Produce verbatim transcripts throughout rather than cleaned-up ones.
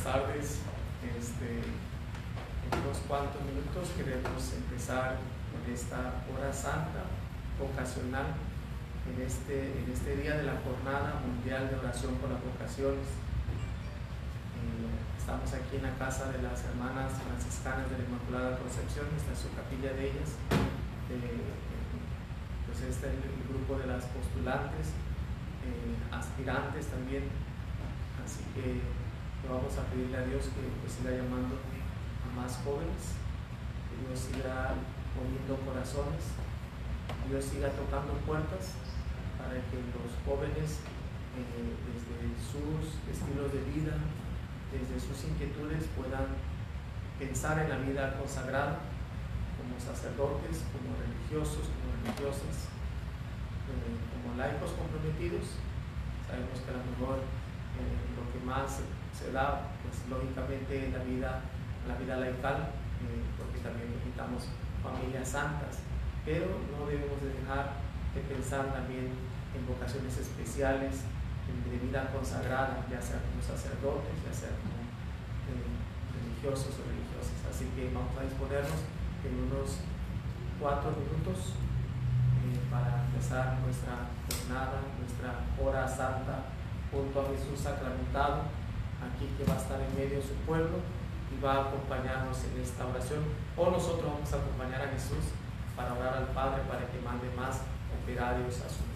tardes. Este, en unos cuantos minutos queremos empezar con esta hora santa vocacional en este, en este día de la Jornada Mundial de Oración por las Vocaciones. Eh, estamos aquí en la casa de las hermanas franciscanas de la Inmaculada Concepción. Esta es su capilla de ellas. Eh, pues este es el grupo de las postulantes, eh, aspirantes también. Así que vamos a pedirle a Dios que pues, siga llamando a más jóvenes, que Dios siga poniendo corazones, que Dios siga tocando puertas para que los jóvenes, eh, desde sus estilos de vida, desde sus inquietudes, puedan pensar en la vida consagrada como sacerdotes, como religiosos, como religiosas, eh, como laicos comprometidos. Sabemos que a lo mejor eh, lo que más se da, pues lógicamente en la vida, en la vida laical, eh, porque también necesitamos familias santas, pero no debemos de dejar de pensar también en vocaciones especiales, en de vida consagrada, ya sea como sacerdotes, ya sea como eh, religiosos o religiosas. Así que vamos a disponernos en unos cuatro minutos eh, para empezar nuestra jornada, nuestra hora santa junto a Jesús sacramentado, aquí que va a estar en medio de su pueblo y va a acompañarnos en esta oración, o nosotros vamos a acompañar a Jesús para orar al Padre para que mande más operarios a su vez.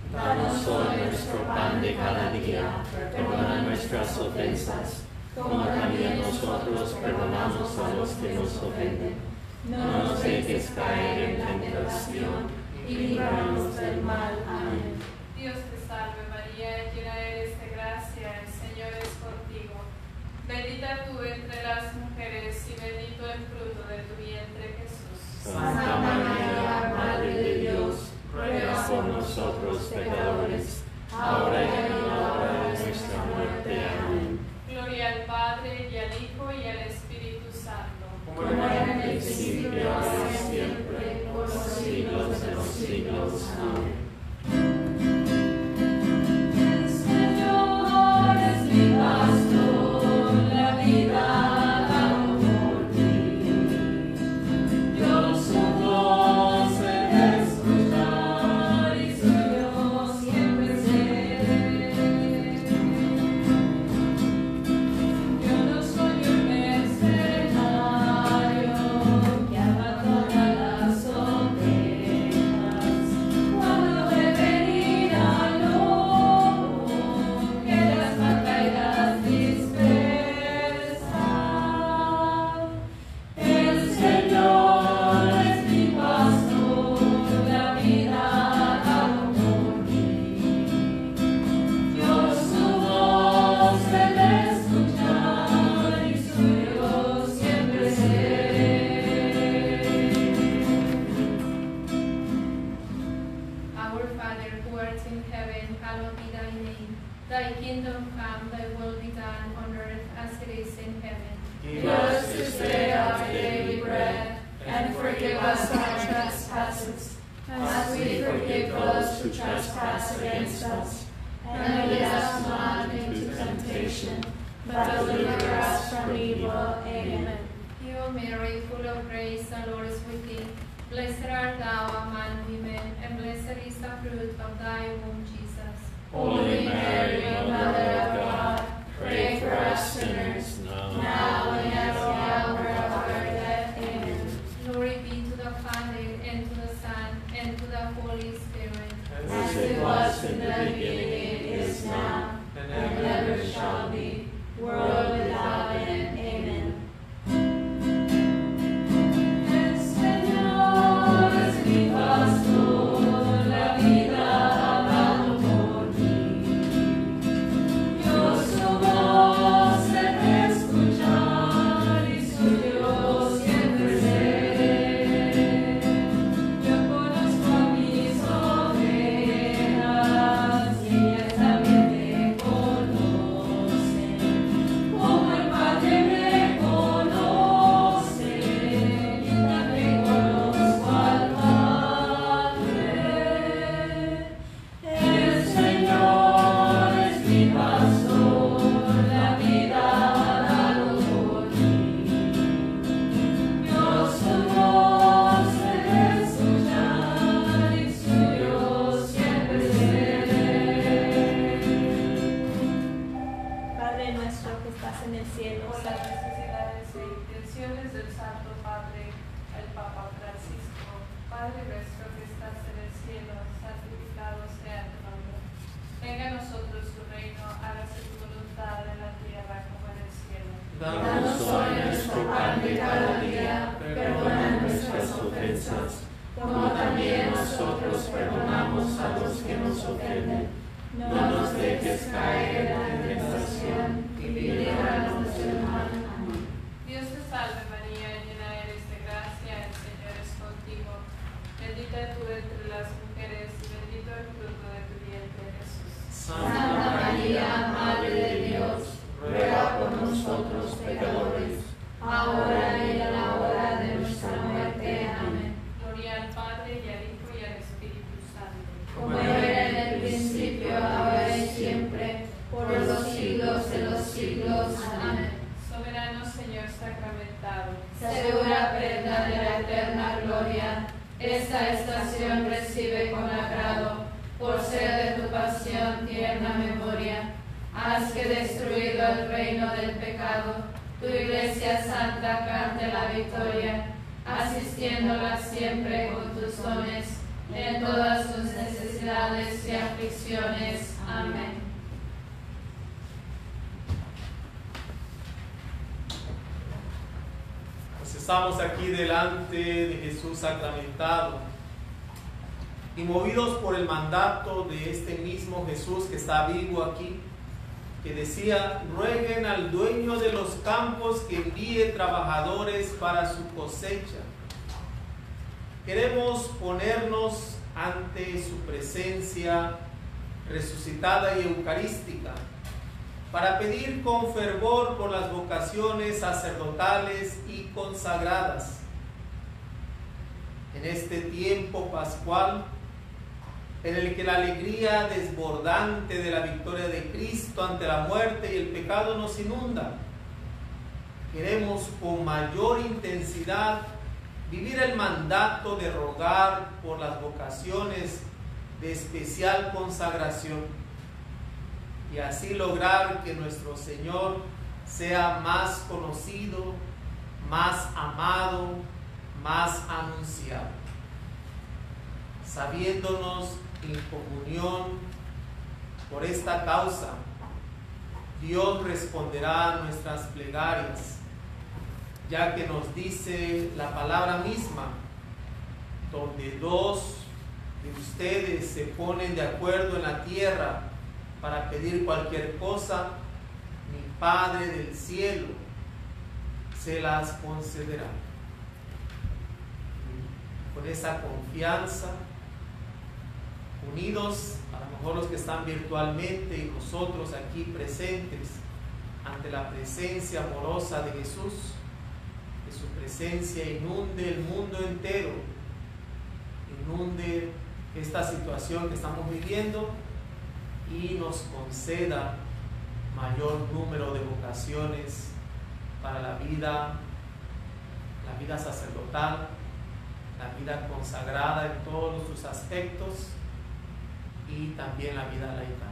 Danos hoy nuestro pan de cada día, perdona nuestras ofensas, como también nosotros perdonamos a los que nos ofenden. No nos dejes caer en tentación, y líbranos del mal. Amén. Dios te salve María, llena eres de gracia, el Señor es contigo. Bendita tú entre las mujeres y bendito el fruto de tu vientre, Jesús. Santa María, Madre de Dios, ruega por nosotros pecadores, ahora y en la hora de nuestra muerte. Amén. Gloria al Padre, y al Hijo, y al Espíritu Santo. Como era en el principio, ahora y siempre, por los siglos de los siglos. Amén. El Señor es mi pastor, la vida ha dado por mí. Yo su voz he de escuchar y su Dios siempre seré. Yo no soy un mercenario que abandona las ovejas cuando ve venir al lobo que las mata y las dispersa. El Señor es mi pastor, la vida ha dado por mí. Yo su voz he de escuchar y su Dios siempre seré. Our Father, who art in heaven, hallowed be thy name. Thy kingdom come, thy will be done on earth as it is in heaven. Give us this day our daily bread, and forgive us our trespasses, as we forgive those who trespass against us. And lead us not into temptation, but deliver us from evil. Amen. Hail Mary, full of grace, the Lord is with thee. Blessed art thou among women, and blessed is the fruit of thy womb, Jesus. Holy Mary, Mother of God, pray for us sinners, now and at the hour of our death. Amen. Glory be to the Father, and to the Son, and to the Holy Spirit. As it was in the beginning, is now, and ever shall be, world without end. Amen. El Señor es mi pastor, la vida ha dado por mí. Yo su voz he de escuchar y su Dios siempre seré. Yo conozco a mis ovejas y ellas también me conocen. Como el Padre me conoce, yo también conozco al Padre. El Señor es mi pastor, la vida ha dado por mí. Yo su voz he de escuchar y su Dios siempre seré. Padre nuestro que estás en el cielo, Por las necesidades e intenciones del Santo Padre, el Papa Francisco. Padre nuestro que estás en el cielo, santificado sea tu nombre. Venga a nosotros tu reino, hágase tu voluntad en la tierra como en el cielo. Danos hoy nuestro pan de cada día, perdona nuestras ofensas, como también nosotros perdonamos a los que nos ofenden. No nos dejes caer en tentación, y líbranos del mal. Amén. Dios te salve María, llena eres de gracia, el Señor es contigo. Bendita tú entre las mujeres y bendito el fruto de tu vientre, Jesús. Santa María, Madre de Dios, ruega por nosotros pecadores, ahora y en la hora de nuestra muerte. Amén. Gloria al Padre, y al Hijo, y al Espíritu Santo. Como era en el principio, ahora y siempre, por los siglos de los siglos. Amén. Soberano Señor sacramentado, Segura prenda de la eterna gloria, esta estación recibe con agrado, por ser de tu pasión tierna memoria. Haz que destruido el reino del pecado, tu Iglesia Santa cante la victoria, asistiéndola siempre con tus dones en todas sus necesidades males y aflicciones. Amén. Pues estamos aquí delante de Jesús sacramentado y movidos por el mandato de este mismo Jesús que está vivo aquí, que decía: rueguen al dueño de los campos que envíe trabajadores para su cosecha. Queremos ponernos ante su presencia resucitada y eucarística para pedir con fervor por las vocaciones sacerdotales y consagradas. En este tiempo pascual, en el que la alegría desbordante de la victoria de Cristo ante la muerte y el pecado nos inunda, queremos con mayor intensidad vivir el mandato de rogar por las vocaciones de especial consagración y así lograr que nuestro Señor sea más conocido, más amado, más anunciado. Sabiéndonos en comunión por esta causa, Dios responderá a nuestras plegarias, ya que nos dice la palabra misma: donde dos de ustedes se ponen de acuerdo en la tierra para pedir cualquier cosa, mi Padre del cielo se las concederá. Con esa confianza, unidos, a lo mejor los que están virtualmente y nosotros aquí presentes, ante la presencia amorosa de Jesús, que su presencia inunde el mundo entero, inunde esta situación que estamos viviendo y nos conceda mayor número de vocaciones para la vida, la vida sacerdotal, la vida consagrada en todos sus aspectos y también la vida laical.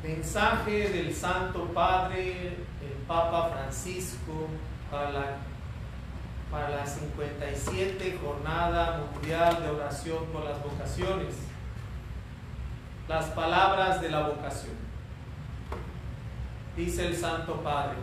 Mensaje del Santo Padre, el Papa Francisco, para la, para la cincuenta y siete Jornada Mundial de Oración por las Vocaciones. Las palabras de la vocación. Dice el Santo Padre: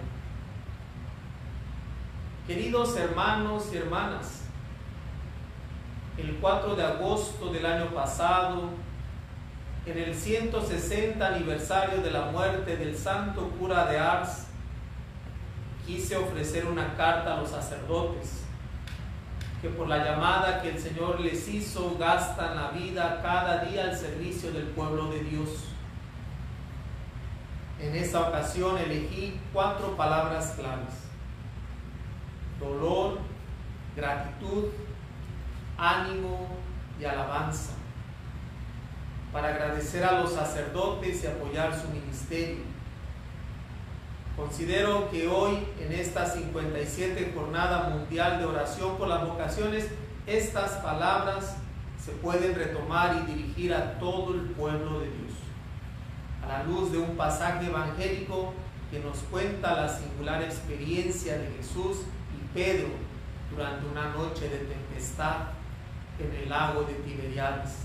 queridos hermanos y hermanas, el cuatro de agosto del año pasado, en el ciento sesenta aniversario de la muerte del santo cura de Ars, quise ofrecer una carta a los sacerdotes que por la llamada que el Señor les hizo gastan la vida cada día al servicio del pueblo de Dios. En esta ocasión elegí cuatro palabras claves: dolor, gratitud, ánimo y alabanza, para agradecer a los sacerdotes y apoyar su ministerio. Considero que hoy, en esta cincuenta y siete Jornada Mundial de Oración por las Vocaciones, estas palabras se pueden retomar y dirigir a todo el pueblo de Dios, a la luz de un pasaje evangélico que nos cuenta la singular experiencia de Jesús y Pedro durante una noche de tempestad en el lago de Tiberíades.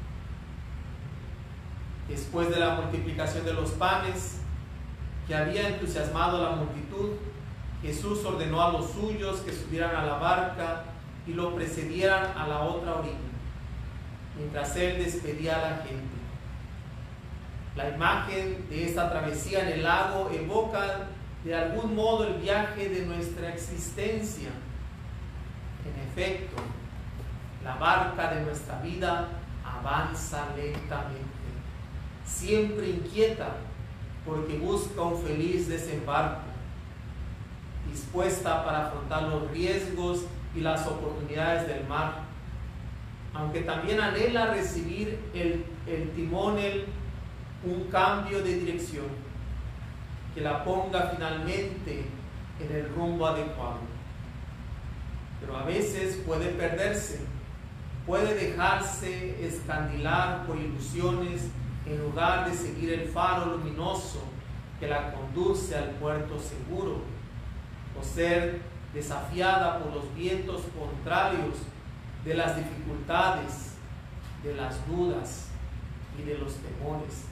Después de la multiplicación de los panes, que había entusiasmado a la multitud, Jesús ordenó a los suyos que subieran a la barca y lo precedieran a la otra orilla, mientras él despedía a la gente. La imagen de esta travesía en el lago evoca de algún modo el viaje de nuestra existencia. En efecto, la barca de nuestra vida avanza lentamente, siempre inquieta, porque busca un feliz desembarco, dispuesta para afrontar los riesgos y las oportunidades del mar, aunque también anhela recibir el, el timonel, un cambio de dirección que la ponga finalmente en el rumbo adecuado. Pero a veces puede perderse, puede dejarse escandilar por ilusiones en lugar de seguir el faro luminoso que la conduce al puerto seguro, o ser desafiada por los vientos contrarios de las dificultades, de las dudas y de los temores.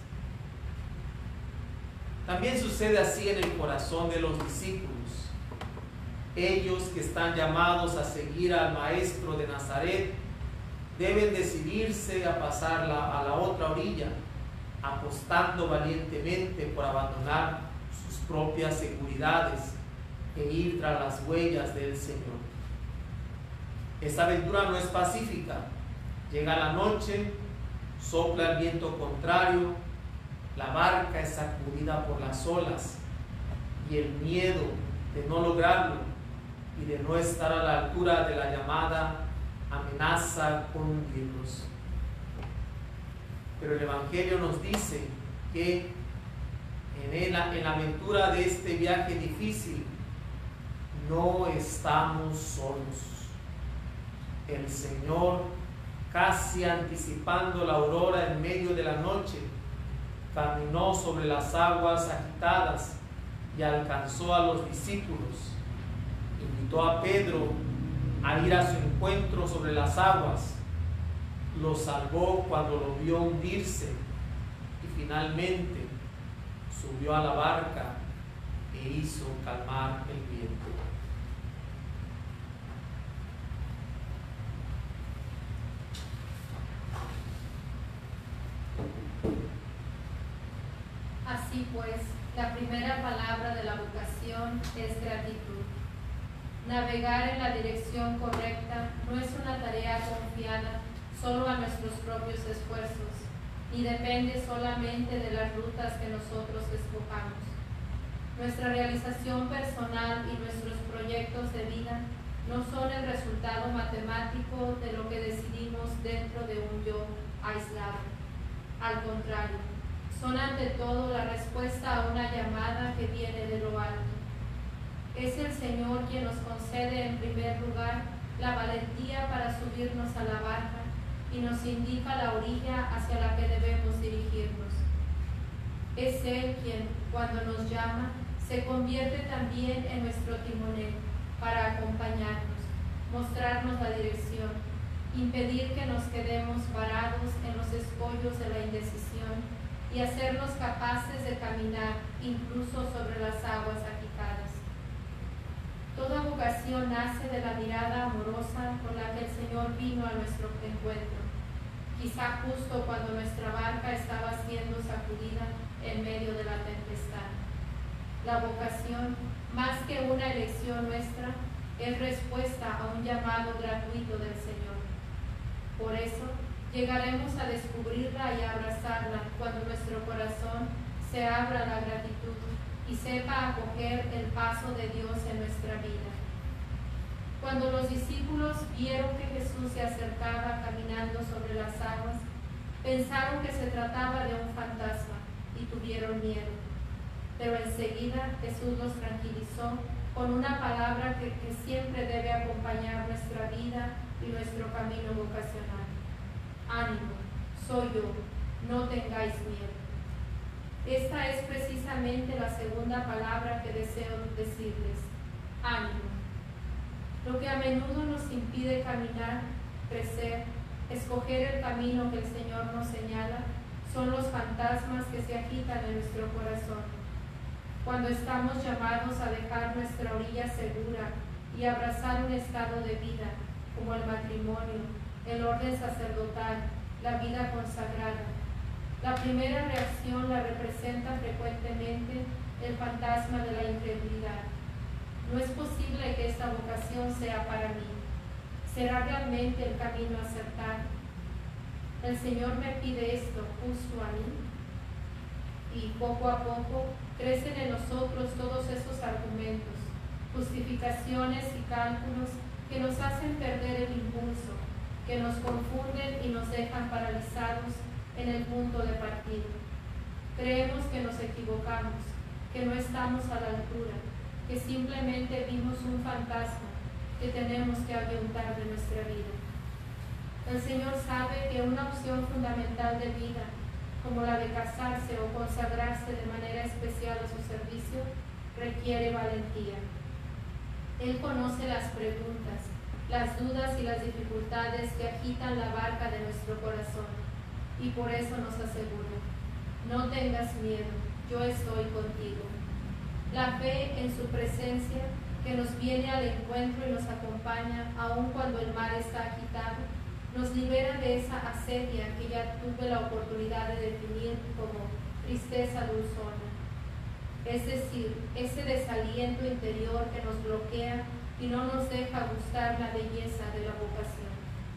También sucede así en el corazón de los discípulos. Ellos que están llamados a seguir al Maestro de Nazaret deben decidirse a pasar la, a la otra orilla, apostando valientemente por abandonar sus propias seguridades e ir tras las huellas del Señor. Esta aventura no es pacífica. Llega la noche, sopla el viento contrario, la barca es sacudida por las olas y el miedo de no lograrlo y de no estar a la altura de la llamada amenaza con hundirnos. Pero el Evangelio nos dice que en la, en la aventura de este viaje difícil no estamos solos. El Señor, casi anticipando la aurora en medio de la noche, caminó sobre las aguas agitadas y alcanzó a los discípulos. Invitó a Pedro a ir a su encuentro sobre las aguas. Lo salvó cuando lo vio hundirse y finalmente subió a la barca e hizo calmar el viento. Así pues, la primera palabra de la vocación es gratitud. Navegar en la dirección correcta no es una tarea confiada solo a nuestros propios esfuerzos, ni depende solamente de las rutas que nosotros escojamos. Nuestra realización personal y nuestros proyectos de vida no son el resultado matemático de lo que decidimos dentro de un yo aislado. Al contrario, son ante todo la respuesta a una llamada que viene de lo alto. Es el Señor quien nos concede en primer lugar la valentía para subirnos a la barca y nos indica la orilla hacia la que debemos dirigirnos. Es Él quien, cuando nos llama, se convierte también en nuestro timonel para acompañarnos, mostrarnos la dirección, impedir que nos quedemos varados en los escollos de la indecisión y hacernos capaces de caminar incluso sobre las aguas agitadas. Toda vocación nace de la mirada amorosa con la que el Señor vino a nuestro encuentro, quizá justo cuando nuestra barca estaba siendo sacudida en medio de la tempestad. La vocación, más que una elección nuestra, es respuesta a un llamado gratuito del Señor. Por eso, llegaremos a descubrirla y a abrazarla cuando nuestro corazón se abra a la gratitud y sepa acoger el paso de Dios en nuestra vida. Cuando los discípulos vieron que Jesús se acercaba caminando sobre las aguas, pensaron que se trataba de un fantasma y tuvieron miedo. Pero enseguida Jesús los tranquilizó con una palabra que, que siempre debe acompañar nuestra vida y nuestro camino vocacional. Ánimo, soy yo, no tengáis miedo. Esta es precisamente la segunda palabra que deseo decirles, ánimo. Lo que a menudo nos impide caminar, crecer, escoger el camino que el Señor nos señala, son los fantasmas que se agitan en nuestro corazón. Cuando estamos llamados a dejar nuestra orilla segura y abrazar un estado de vida, como el matrimonio, el orden sacerdotal, la vida consagrada, la primera reacción la representa frecuentemente el fantasma de la incredulidad. No es posible que esta vocación sea para mí. ¿Será realmente el camino acertado? El Señor me pide esto justo a mí. Y poco a poco crecen en nosotros todos esos argumentos, justificaciones y cálculos que nos hacen perder el impulso, que nos confunden y nos dejan paralizados en el punto de partida. Creemos que nos equivocamos, que no estamos a la altura, que simplemente vimos un fantasma que tenemos que ahuyentar de nuestra vida. El Señor sabe que una opción fundamental de vida, como la de casarse o consagrarse de manera especial a su servicio, requiere valentía. Él conoce las preguntas, las dudas y las dificultades que agitan la barca de nuestro corazón, y por eso nos asegura, no tengas miedo, yo estoy contigo. La fe en su presencia, que nos viene al encuentro y nos acompaña aun cuando el mar está agitado, nos libera de esa asedia que ya tuve la oportunidad de definir como tristeza dulzona. Es decir, ese desaliento interior que nos bloquea y no nos deja gustar la belleza de la vocación.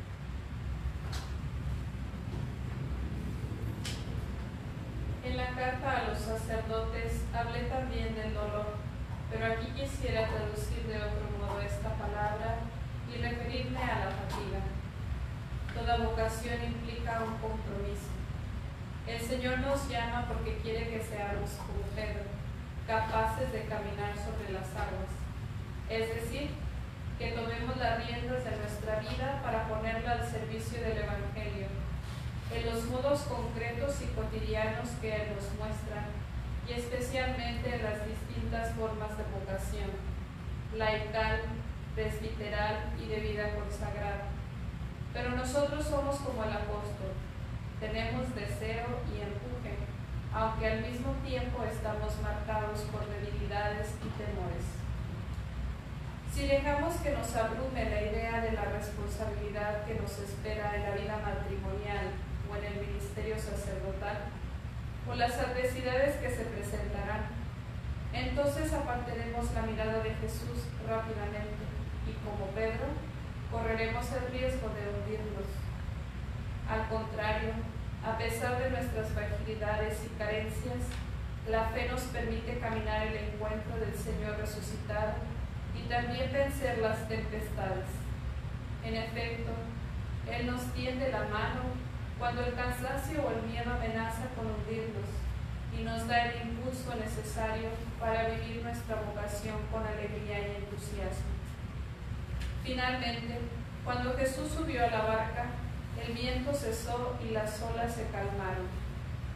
En la carta a los sacerdotes hablé también del dolor, pero aquí quisiera traducir de otro modo esta palabra y referirme a la fatiga. Toda vocación implica un compromiso. El Señor nos llama porque quiere que seamos como Pedro, capaces de caminar sobre las aguas. Es decir, que tomemos las riendas de nuestra vida para ponerla al servicio del Evangelio, en los modos concretos y cotidianos que Él nos muestra, y especialmente en las distintas formas de vocación, laical, presbiteral y de vida consagrada. Pero nosotros somos como el apóstol, tenemos deseo y empuje, aunque al mismo tiempo estamos marcados por debilidades y temores. Si dejamos que nos abrume la idea de la responsabilidad que nos espera en la vida matrimonial o en el ministerio sacerdotal, o las adversidades que se presentarán, entonces apartaremos la mirada de Jesús rápidamente y, como Pedro, correremos el riesgo de hundirnos. Al contrario, a pesar de nuestras fragilidades y carencias, la fe nos permite caminar el encuentro del Señor resucitado y también vencer las tempestades. En efecto, Él nos tiende la mano cuando el cansancio o el miedo amenaza con hundirnos y nos da el impulso necesario para vivir nuestra vocación con alegría y entusiasmo. Finalmente, cuando Jesús subió a la barca, el viento cesó y las olas se calmaron.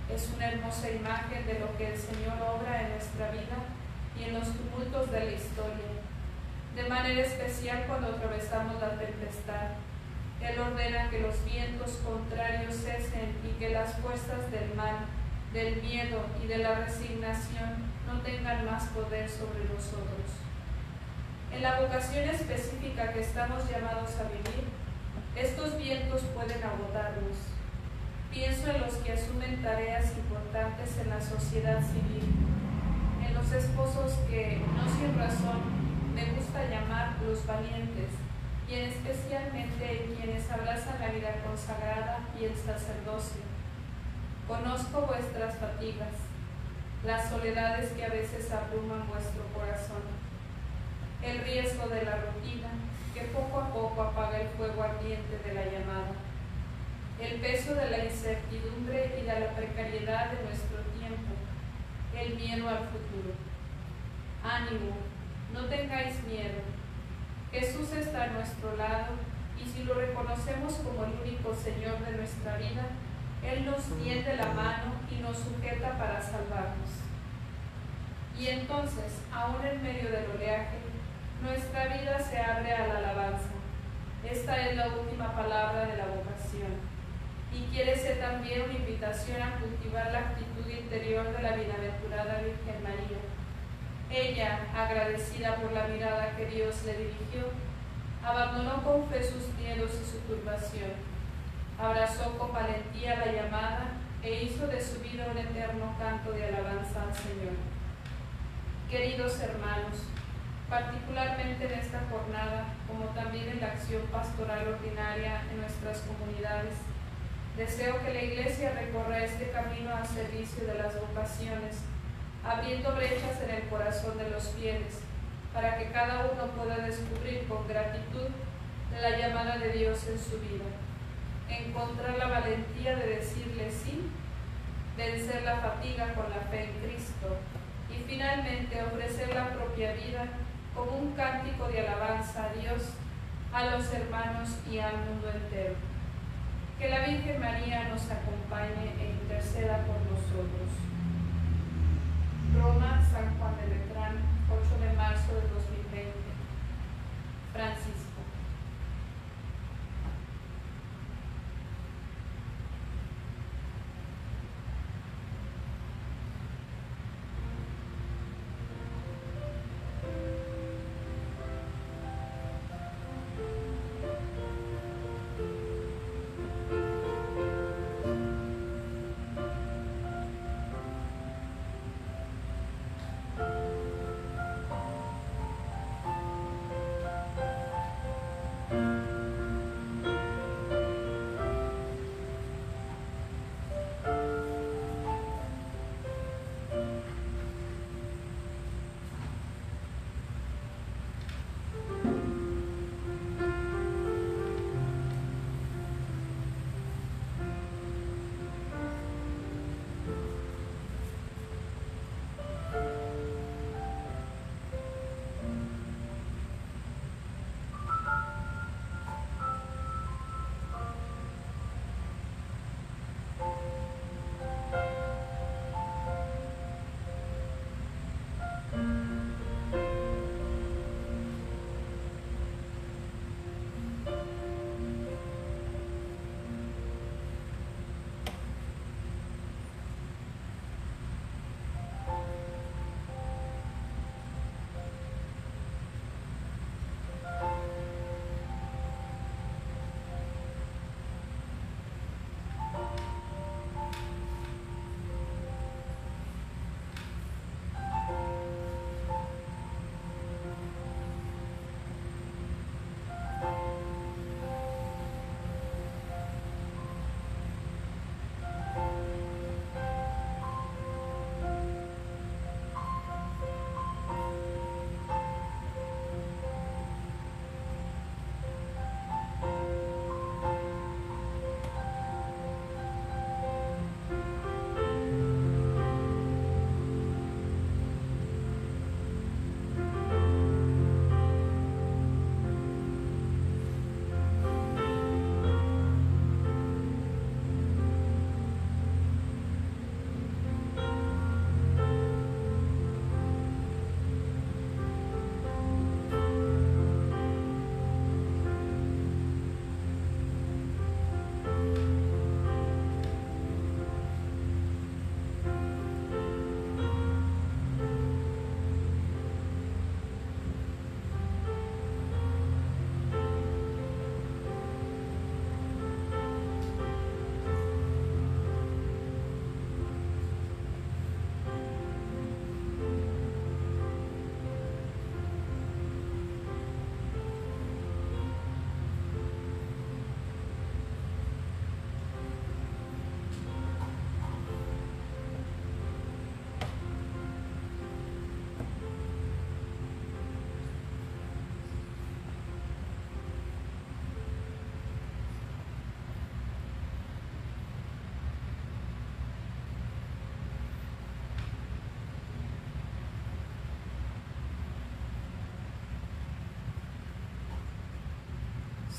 Es una hermosa imagen de lo que el Señor obra en nuestra vida y en los tumultos de la historia. De manera especial cuando atravesamos la tempestad, Él ordena que los vientos contrarios cesen y que las fuerzas del mal, del miedo y de la resignación no tengan más poder sobre nosotros. En la vocación específica que estamos llamados a vivir, estos vientos pueden agotarnos. Pienso en los que asumen tareas importantes en la sociedad civil, en los esposos que, no sin razón, me gusta llamar los valientes, y en especialmente en quienes abrazan la vida consagrada y el sacerdocio. Conozco vuestras fatigas, las soledades que a veces abruman vuestro corazón, el riesgo de la rutina que poco a poco apaga el fuego ardiente de la llamada, el peso de la incertidumbre y de la precariedad de nuestro tiempo, el miedo al futuro. Ánimo, no tengáis miedo. Jesús está a nuestro lado y si lo reconocemos como el único Señor de nuestra vida, Él nos tiende la mano y nos sujeta para salvarnos. Y entonces, aún en medio del oleaje, nuestra vida se abre a la alabanza. Esta es la última palabra de la vocación. Y quiere ser también una invitación a cultivar la actitud interior de la bienaventurada Virgen María. Ella, agradecida por la mirada que Dios le dirigió, abandonó con fe sus miedos y su turbación, abrazó con valentía la llamada e hizo de su vida un eterno canto de alabanza al Señor. Queridos hermanos, particularmente en esta jornada, como también en la acción pastoral ordinaria en nuestras comunidades, deseo que la Iglesia recorra este camino al servicio de las vocaciones, abriendo brechas en el corazón de los fieles, para que cada uno pueda descubrir con gratitud la llamada de Dios en su vida, encontrar la valentía de decirle sí, vencer la fatiga con la fe en Cristo y finalmente ofrecer la propia vida como un cántico de alabanza a Dios, a los hermanos y al mundo entero. Que la Virgen María nos acompañe e interceda por nosotros. Roma, San Juan de Letrán, ocho de marzo de dos mil veinte. Francisco.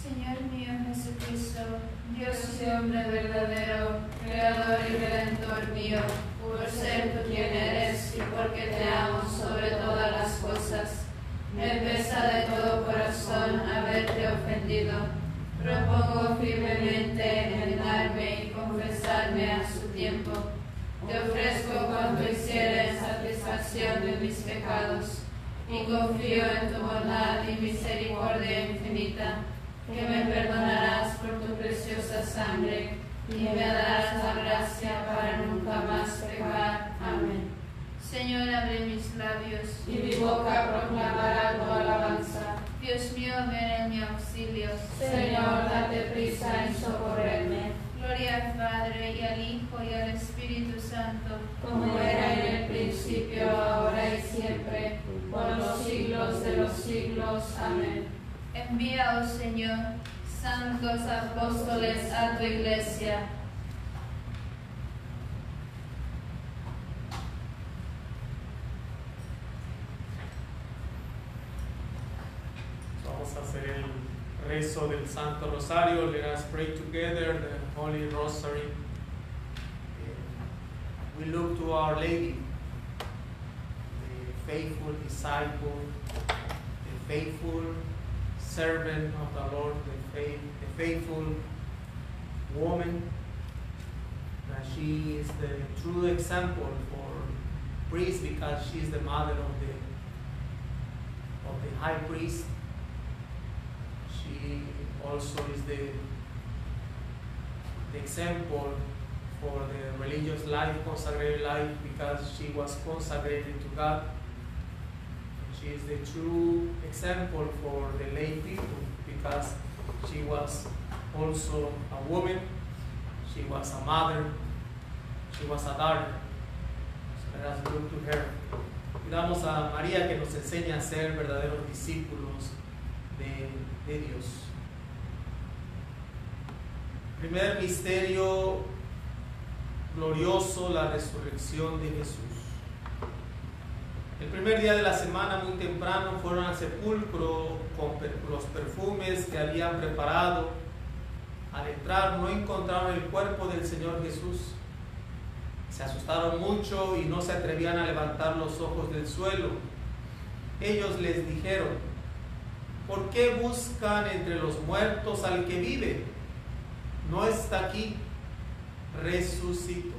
Señor mío Jesucristo, Dios y hombre verdadero, Creador y Redentor mío, por ser tú quien eres y porque te amo sobre todas las cosas, me pesa de todo corazón haberte ofendido. Propongo firmemente enmendarme y confesarme a su tiempo. Te ofrezco cuanto hiciere en satisfacción de mis pecados, y confío en tu bondad y misericordia infinita, que me perdonarás por tu preciosa sangre y me darás la gracia para nunca más pecar. Amén. Señor, abre mis labios y mi boca proclamará tu alabanza. Dios mío, ven en mi auxilio. Señor, date prisa en socorrerme. Gloria al Padre, y al Hijo, y al Espíritu Santo, Como era en el principio, ahora y siempre, por los siglos de los siglos. Amén. Envía, oh Señor, santos apóstoles a tu iglesia. Vamos a hacer el rezo del Santo Rosario. Let us pray together the Holy Rosary. We look to Our Lady, the faithful disciple, the faithful servant of the Lord, the, faith, the faithful woman. That she is the true example for priests because she is the mother of the of the high priest. She also is the, the example for the religious life, consecrated life, because she was consecrated to God. She is the true example for the lay people because she was also a woman, she was a mother, she was a daughter. So let us look to her. Pidamos a María que nos enseñe a ser verdaderos discípulos de, de Dios. Primer misterio glorioso, la resurrección de Jesús. El primer día de la semana, muy temprano, fueron al sepulcro con per- los perfumes que habían preparado. Al entrar no encontraron el cuerpo del Señor Jesús. Se asustaron mucho y no se atrevían a levantar los ojos del suelo. Ellos les dijeron: ¿por qué buscan entre los muertos al que vive? No está aquí, resucitó.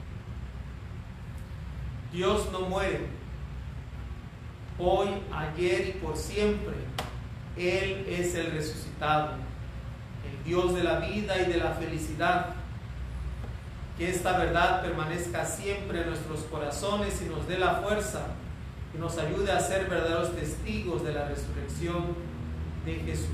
Dios no muere. Hoy, ayer y por siempre, Él es el resucitado, el Dios de la vida y de la felicidad. Que esta verdad permanezca siempre en nuestros corazones y nos dé la fuerza y nos ayude a ser verdaderos testigos de la resurrección de Jesús.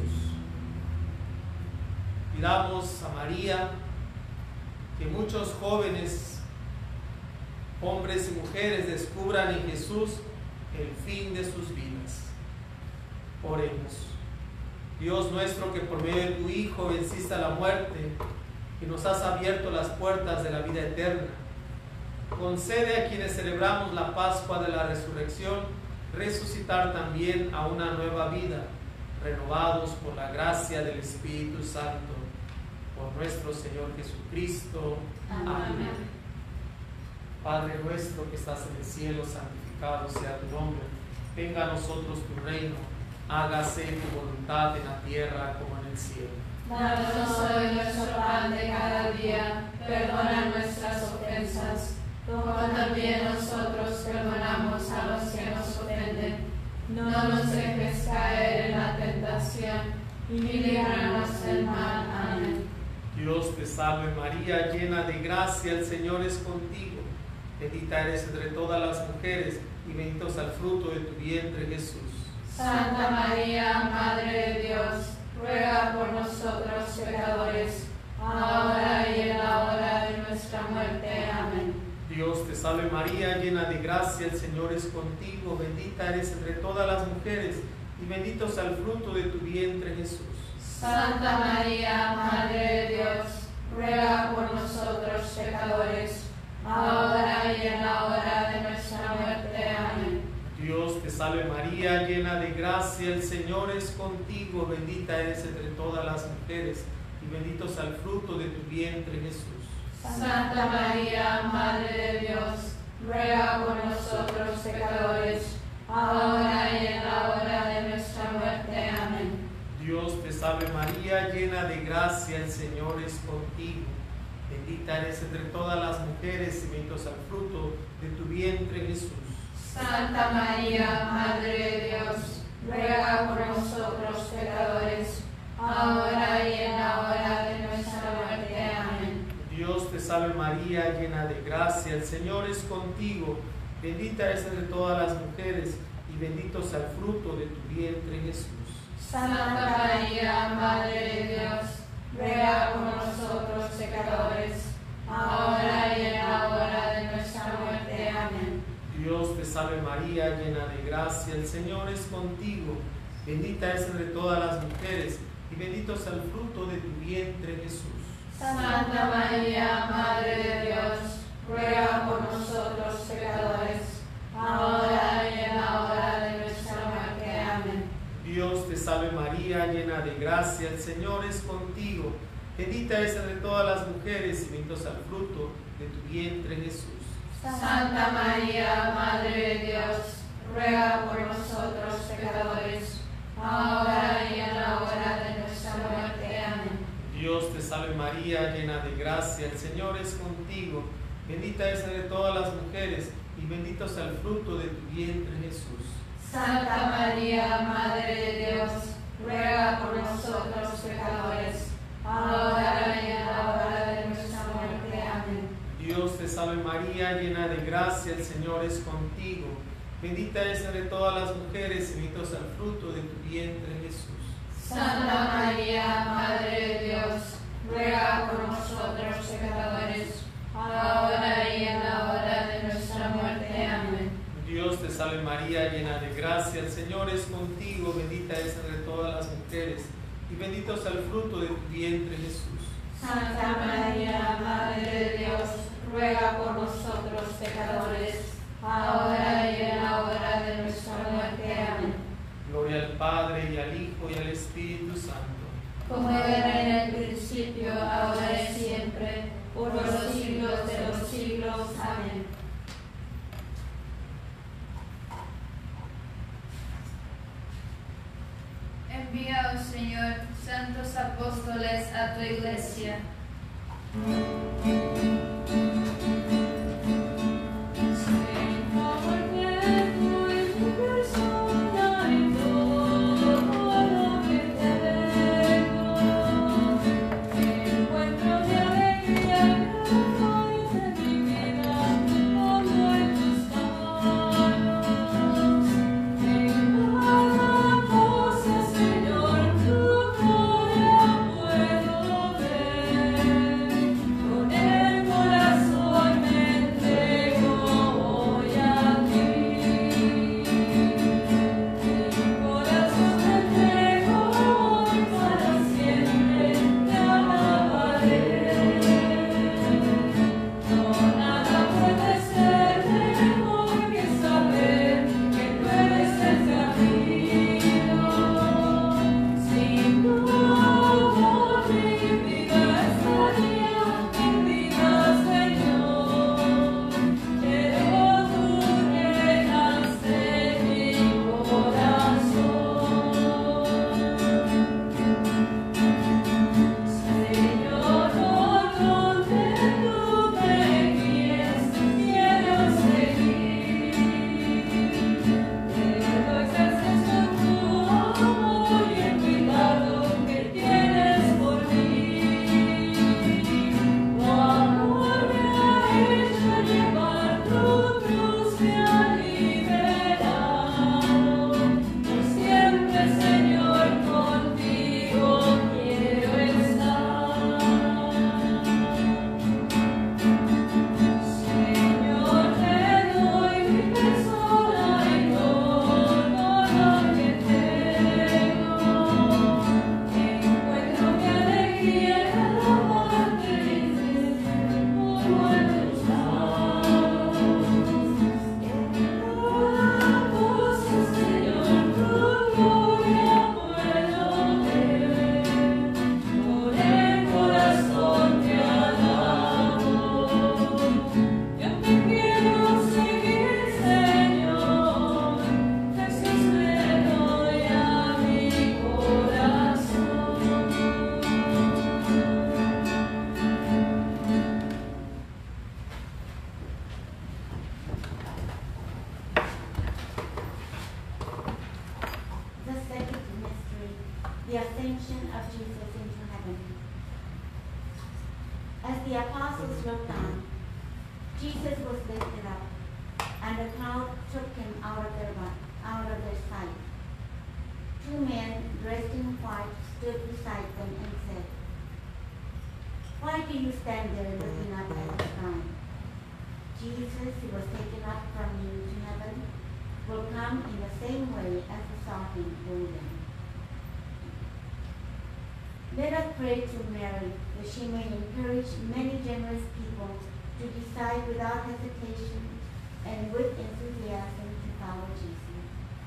Pidamos a María que muchos jóvenes, hombres y mujeres, descubran en Jesús el fin de sus vidas. Oremos. Dios nuestro, que por medio de tu Hijo venciste a la muerte y nos has abierto las puertas de la vida eterna, concede a quienes celebramos la Pascua de la Resurrección resucitar también a una nueva vida, renovados por la gracia del Espíritu Santo, por nuestro Señor Jesucristo. Amén. Amén. Padre nuestro que estás en el cielo, santificado sea tu nombre. Venga a nosotros tu reino. Hágase tu voluntad en la tierra como en el cielo. Danos hoy nuestro pan de cada día. Perdona nuestras ofensas, como también nosotros perdonamos a los que nos ofenden. No nos dejes caer en la tentación y líbranos del mal. Amén. Dios te salve María, llena de gracia, el Señor es contigo. Bendita eres entre todas las mujeres y bendito es el fruto de tu vientre, Jesús. Santa María, Madre de Dios, ruega por nosotros pecadores, ahora y en la hora de nuestra muerte. Amén. Dios te salve María, llena de gracia, el Señor es contigo. Bendita eres entre todas las mujeres y bendito es el fruto de tu vientre, Jesús. Santa María, Madre de Dios, ruega por nosotros pecadores, ahora y en la hora de nuestra muerte. Amén. Dios te salve María, llena de gracia, el Señor es contigo, bendita eres entre todas las mujeres, y bendito es el fruto de tu vientre, Jesús. Santa María, Madre de Dios, ruega por nosotros pecadores, ahora y en la hora de nuestra muerte. Amén. Dios te salve María, llena de gracia, el Señor es contigo. Bendita eres entre todas las mujeres, y bendito es el fruto de tu vientre, Jesús. Santa María, Madre de Dios, ruega por nosotros pecadores, ahora y en la hora de nuestra muerte. Amén. Dios te salve María, llena de gracia, el Señor es contigo. Bendita eres entre todas las mujeres, y bendito es el fruto de tu vientre, Jesús. Santa María, Madre de Dios, ruega por nosotros pecadores, ahora y en la hora de nuestra muerte. Amén. Dios te salve María, llena de gracia, el Señor es contigo. Bendita eres entre todas las mujeres, y bendito es el fruto de tu vientre, Jesús. Santa María, Madre de Dios, ruega por nosotros pecadores, ahora y en la hora de nuestra muerte. Amén. Dios te salve María, llena de gracia, el Señor es contigo. Bendita eres entre todas las mujeres, y bendito es el fruto de tu vientre, Jesús. Santa María, Madre de Dios, ruega por nosotros pecadores, ahora y en la hora de nuestra muerte. Amén. Dios te salve María, llena de gracia, el Señor es contigo. Bendita eres entre todas las mujeres, y bendito es el fruto de tu vientre, Jesús. Santa María, Madre de Dios, ruega por nosotros pecadores, ahora y en la hora de nuestra muerte. Amén. Dios te salve María, llena de gracia, el Señor es contigo. Bendita eres entre todas las mujeres, y bendito es el fruto de tu vientre, Jesús. Santa María, Madre de Dios, ruega por nosotros pecadores, ahora y en la hora de nuestra muerte. Amén. Dios te salve María, llena de gracia, el Señor es contigo. Bendita eres entre todas las mujeres, y bendito es el fruto de tu vientre, Jesús. Santa María, Madre de Dios, ruega por nosotros pecadores, ahora y en la hora de nuestra muerte. Amén. Gloria al Padre, y al Hijo, y al Espíritu Santo. Como era en el principio, ahora y siempre, por los siglos de los siglos. Amén. Envía, oh Señor, santos apóstoles a tu iglesia. Oh the apostles looked on, Jesus was lifted up, and the crowd took him out of their, out of their sight. Two men dressed in white stood beside them and said, "Why do you stand there looking up at the sky? Jesus, who was taken up from you to heaven, will come in the same way as you saw him going down." Let us pray to Mary that she may encourage many generous people to decide without hesitation and with enthusiasm to follow Jesus.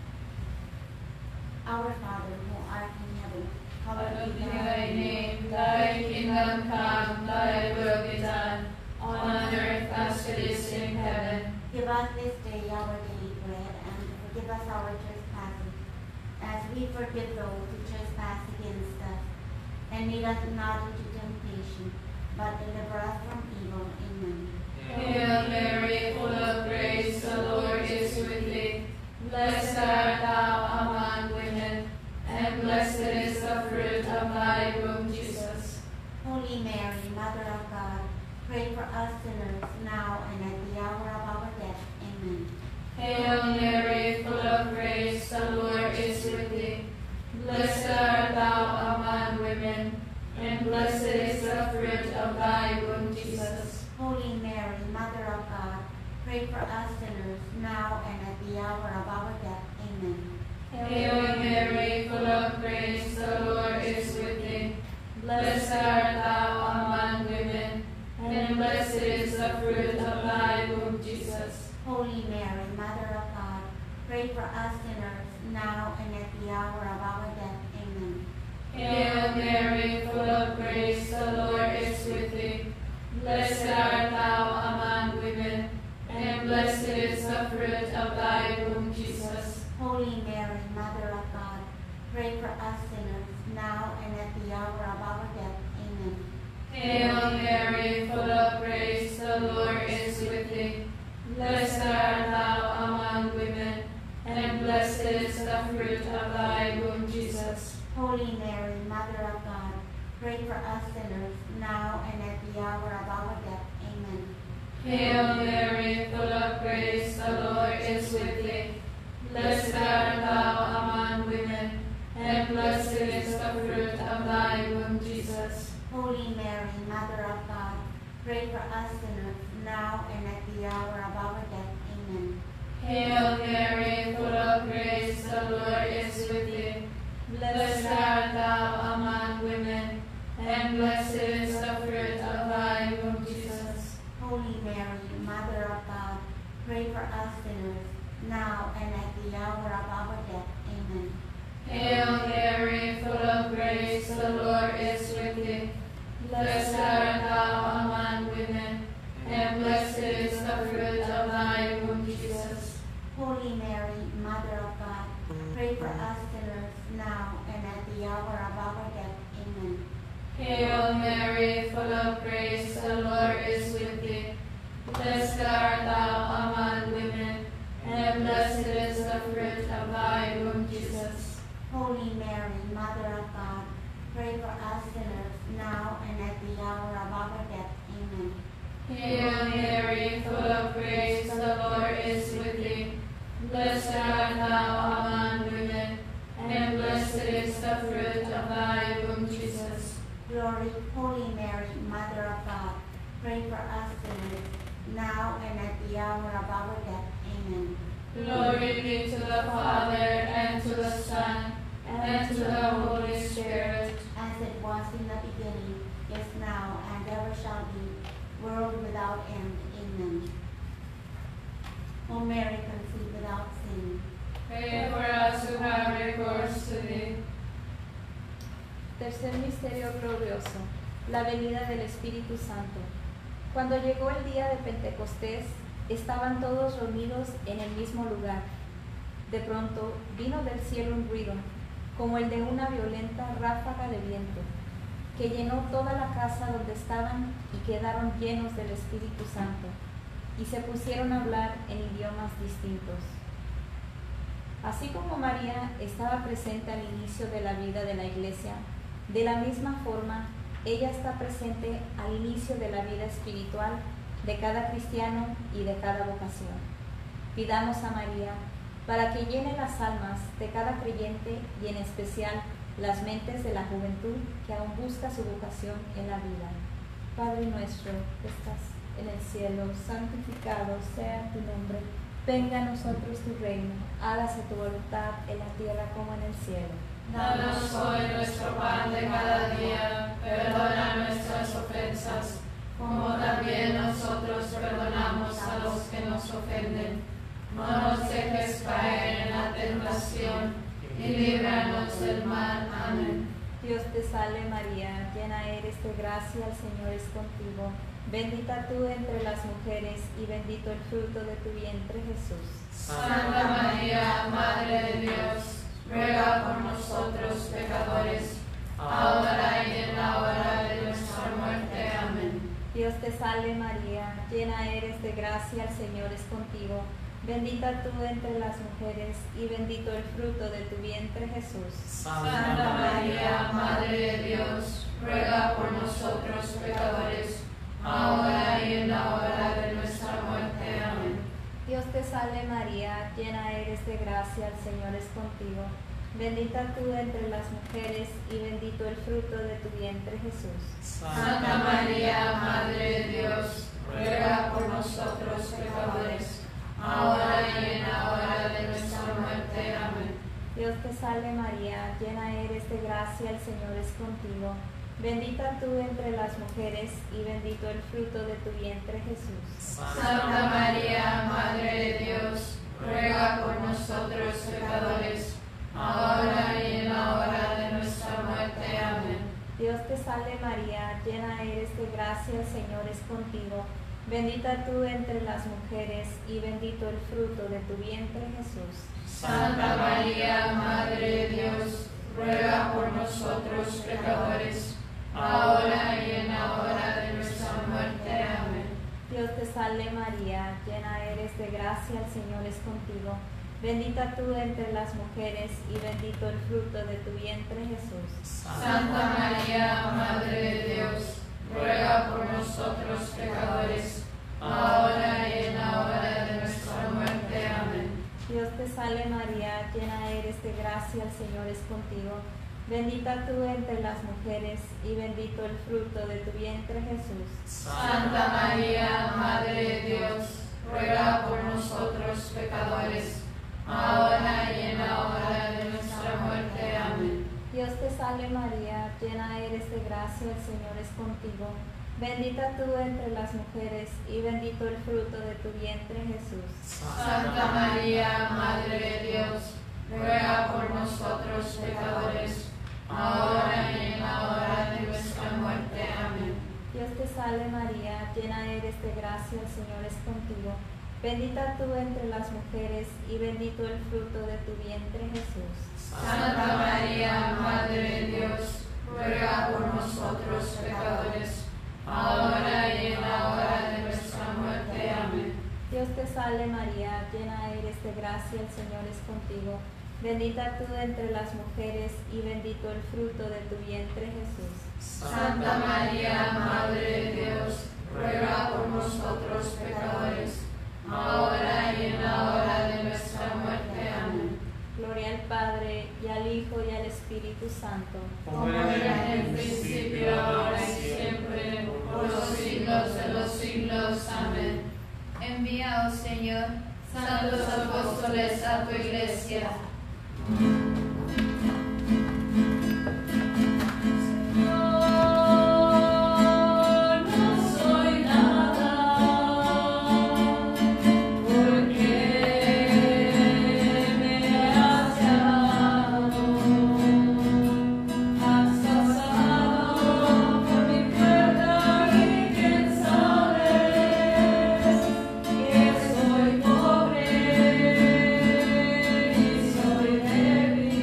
Our Father, who art in heaven, hallowed be thy name. Thy kingdom come, thy will be done, on earth as it is in heaven. Give us this day our daily bread, and forgive us our trespasses, as we forgive those who trespass against us. And lead us not into temptation, but deliver us from evil. Amen. Hail Mary, full of grace, the Lord is with thee. Blessed art thou among women, and blessed is the fruit of thy womb, Jesus. Holy Mary, Mother of God, pray for us sinners, now and at the hour of our death. Amen. Hail Mary, full of grace, the Lord is with thee. Blessed art thou among women, and blessed is the fruit of thy womb, Jesus. Holy Mary, Mother of God, pray for us sinners, now and at the hour of our death. Amen. Hail Mary, full of grace, the Lord is with thee. Blessed art thou among women, and blessed is the fruit of thy womb, Jesus. Holy Mary, Mother of God, pray for us sinners, now and at the hour of our death. Amen. Hail Mary, full of grace, the Lord is with thee. Blessed art thou among women, and blessed is the fruit of thy womb, Jesus. Holy Mary, Mother of God, pray for us sinners, now and at the hour of our death. Amen. Hail Mary, full of grace, the Lord is with thee. Blessed art thou among women, and blessed is the fruit of thy womb, Jesus. Holy Mary, Mother of God, pray for us sinners, now and at the hour of our death. Amen. Hail Mary, full of grace, the Lord is with thee. Blessed art thou among women, and blessed is the fruit of thy womb, Jesus. Holy Mary, Mother of God, pray for us sinners, now and at the hour of our death. Amen. Hail Mary, full of grace, the Lord is with thee. Blessed art thou among women, and blessed is the fruit of thy womb, Jesus. Holy Mary, Mother of God, pray for us sinners, now and at the hour of our death. Amen. Hail Mary, full of grace, the Lord is with thee. Blessed art thou among women, and blessed is the fruit of thy womb, Jesus. Holy Mary, Mother of God, pray for us sinners, now and at the hour of our death. Amen. Hail Mary, full of grace, the Lord is with thee. Blessed art thou among women, and blessed is the fruit of thy womb, Jesus. Holy Mary, Mother of God, pray for us sinners, now and at the hour of our death. Amen. Hail Mary, full of grace, the Lord is with thee. Blessed art thou among women, and blessed is the fruit of thy womb, Jesus. Glory, Holy Mary, Mother of God, pray for us sinners, now and at the hour of our death. Amen. Glory be to the Father, and to the Son, and to the Holy Spirit. As it was in the beginning, is now, and ever shall be, world without end. Amen. O Mary, conceived without sin, Pray for us who have recourse to thee. Tercer misterio glorioso, la venida del Espíritu Santo. Cuando llegó el día de Pentecostés, estaban todos reunidos en el mismo lugar. De pronto vino del cielo un ruido, como el de una violenta ráfaga de viento, que llenó toda la casa donde estaban y quedaron llenos del Espíritu Santo, y se pusieron a hablar en idiomas distintos. Así como María estaba presente al inicio de la vida de la Iglesia, de la misma forma, Ella está presente al inicio de la vida espiritual de cada cristiano y de cada vocación. Pidamos a María para que llene las almas de cada creyente y en especial las mentes de la juventud que aún busca su vocación en la vida. Padre nuestro que estás en el cielo, santificado sea tu nombre. Venga a nosotros tu reino, hágase tu voluntad en la tierra como en el cielo. Danos hoy nuestro pan de cada día, perdona nuestras ofensas, como también nosotros perdonamos a los que nos ofenden. No nos dejes caer en la tentación, y líbranos del mal. Amén. Dios te salve María, llena eres de gracia, el Señor es contigo. Bendita tú entre las mujeres, y bendito el fruto de tu vientre, Jesús. Santa María, Madre de Dios, ruega por nosotros pecadores, ahora y en la hora de nuestra muerte. Amén. Dios te salve María, llena eres de gracia, el Señor es contigo. Bendita tú entre las mujeres, y bendito el fruto de tu vientre, Jesús. Santa María, Madre de Dios, ruega por nosotros pecadores, ahora y en la hora de nuestra muerte. Amén. Dios te salve María, llena eres de gracia, el Señor es contigo. Bendita tú entre las mujeres, y bendito el fruto de tu vientre, Jesús. Santa María, Madre de Dios, ruega por nosotros pecadores, ahora y en la hora de nuestra muerte. Amén. Dios te salve María, llena eres de gracia, el Señor es contigo. Bendita tú entre las mujeres, y bendito el fruto de tu vientre, Jesús. Santa María, Madre de Dios, ruega por nosotros pecadores, ahora y en la hora de nuestra muerte. Amén. Dios te salve María, llena eres de gracia, el Señor es contigo. Bendita tú entre las mujeres, y bendito el fruto de tu vientre, Jesús. Santa María, Madre de Dios, ruega por nosotros pecadores, ahora y en la hora de nuestra muerte. Amén. Dios te salve María, llena eres de gracia, el Señor es contigo. Bendita tú entre las mujeres, y bendito el fruto de tu vientre, Jesús. Santa María, Madre de Dios, ruega por nosotros pecadores, ahora y en la hora de nuestra muerte. Amén. Dios te salve María, llena eres de gracia, el Señor es contigo. Bendita tú entre las mujeres, y bendito el fruto de tu vientre, Jesús. Santa María, Madre de Dios, ruega por nosotros pecadores, ahora y en la hora de nuestra muerte. Amén. Dios te salve María, llena eres de gracia, el Señor es contigo. Bendita tú entre las mujeres, y bendito el fruto de tu vientre, Jesús. Santa María, Madre de Dios, ruega por nosotros pecadores, ahora y en la hora de nuestra muerte. Amén. Dios te salve María, llena eres de gracia, el Señor es contigo. Bendita tú entre las mujeres, y bendito el fruto de tu vientre, Jesús. Santa María, Madre de Dios, ruega por nosotros pecadores, ahora y en la hora de nuestra muerte. Amén. Dios te salve María, llena eres de gracia, el Señor es contigo. Bendita tú entre las mujeres, y bendito el fruto de tu vientre, Jesús. Santa María, Madre de Dios, ruega por nosotros pecadores, ahora y en la hora de nuestra muerte. Amén. Gloria al Padre, y al Hijo, y al Espíritu Santo. Como era en el principio, ahora y siempre, por los siglos de los siglos. Amén. Envía, oh Señor, Santos apóstoles a tu iglesia. soy pobre y soy débil.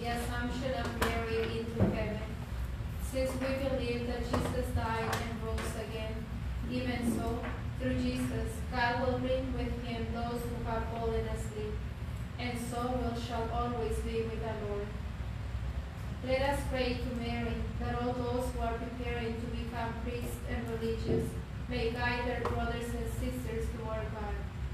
the Assumption of Mary into heaven. Since we believe that Jesus died and rose again, even so, through Jesus, God will bring with him those who have fallen asleep, and so we shall always be with the Lord. Let us pray to Mary, that all those who are preparing to become priests and religious may guide their brothers and sisters toward God.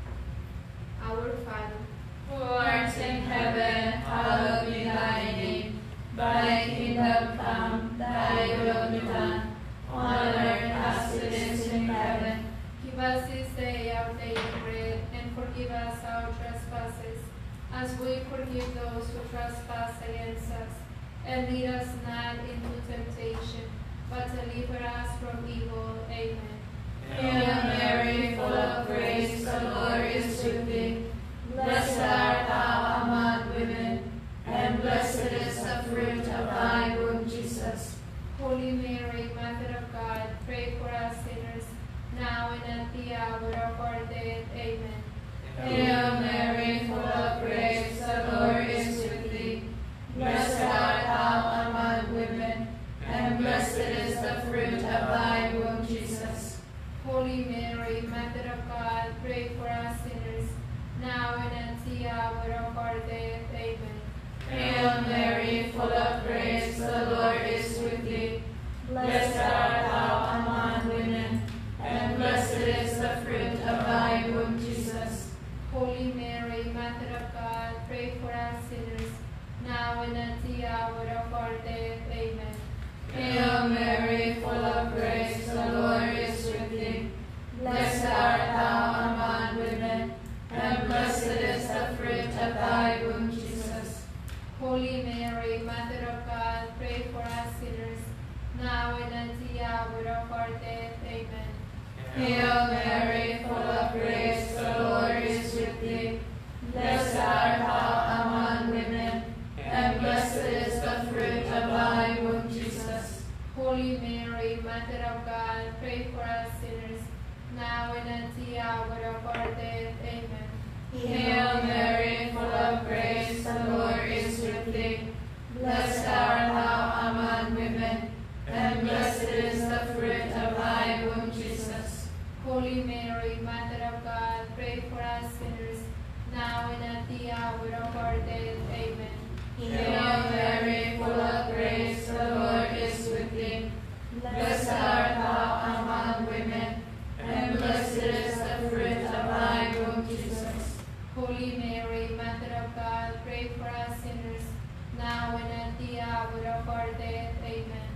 Our Father, who art in heaven, hallowed be thy name. Thy kingdom come, thy will be done, on earth as it is in heaven. give us this day our daily bread, and forgive us our trespasses, as we forgive those who trespass against us. And lead us not into temptation, but deliver us from evil. Amen. Hail Mary, full of grace, the Lord is with thee. Blessed art thou among women, and blessed is the fruit of thy womb, Jesus. Holy Mary, Mother of God, pray for us sinners, now and at the hour of our death. Amen. Hail Mary, full of grace, the Lord is with thee. Blessed art thou among women, and blessed is the fruit of thy womb, Jesus. Holy Mary, Mother of God, pray for us sinners, now and at the hour of our death. Amen. Hail Mary, full of grace, the Lord is with thee. Blessed art thou among women, and blessed is the fruit of thy womb, Jesus. Holy Mary, Mother of God, pray for us sinners, now and at the hour of our death. Amen. Hail Mary, full of grace, the Lord is with thee. Blessed art thou among women, and blessed is the fruit of thy womb, Jesus. Holy Mary, Mother of God, pray for us sinners, now and at the hour of our death. Amen. Hail Mary, full of grace, the Lord is with thee. Blessed art thou among women, and blessed is the fruit of thy womb, Jesus. Holy Mary, Mother of God, pray for us sinners, now and at the hour of our death. Amen. Hail Mary, full of grace, the Lord is with thee. Blessed art thou among women, and blessed is the fruit of thy womb, Jesus. Holy Mary, Mother of God, pray for us sinners, now and at the hour of our death. Amen. Hail Mary, full of grace, the Lord is with thee. Blessed art thou among women, and blessed is the fruit of thy womb, Jesus. Holy Mary, Mother of God, pray for us sinners, now and at the hour of our death. Amen.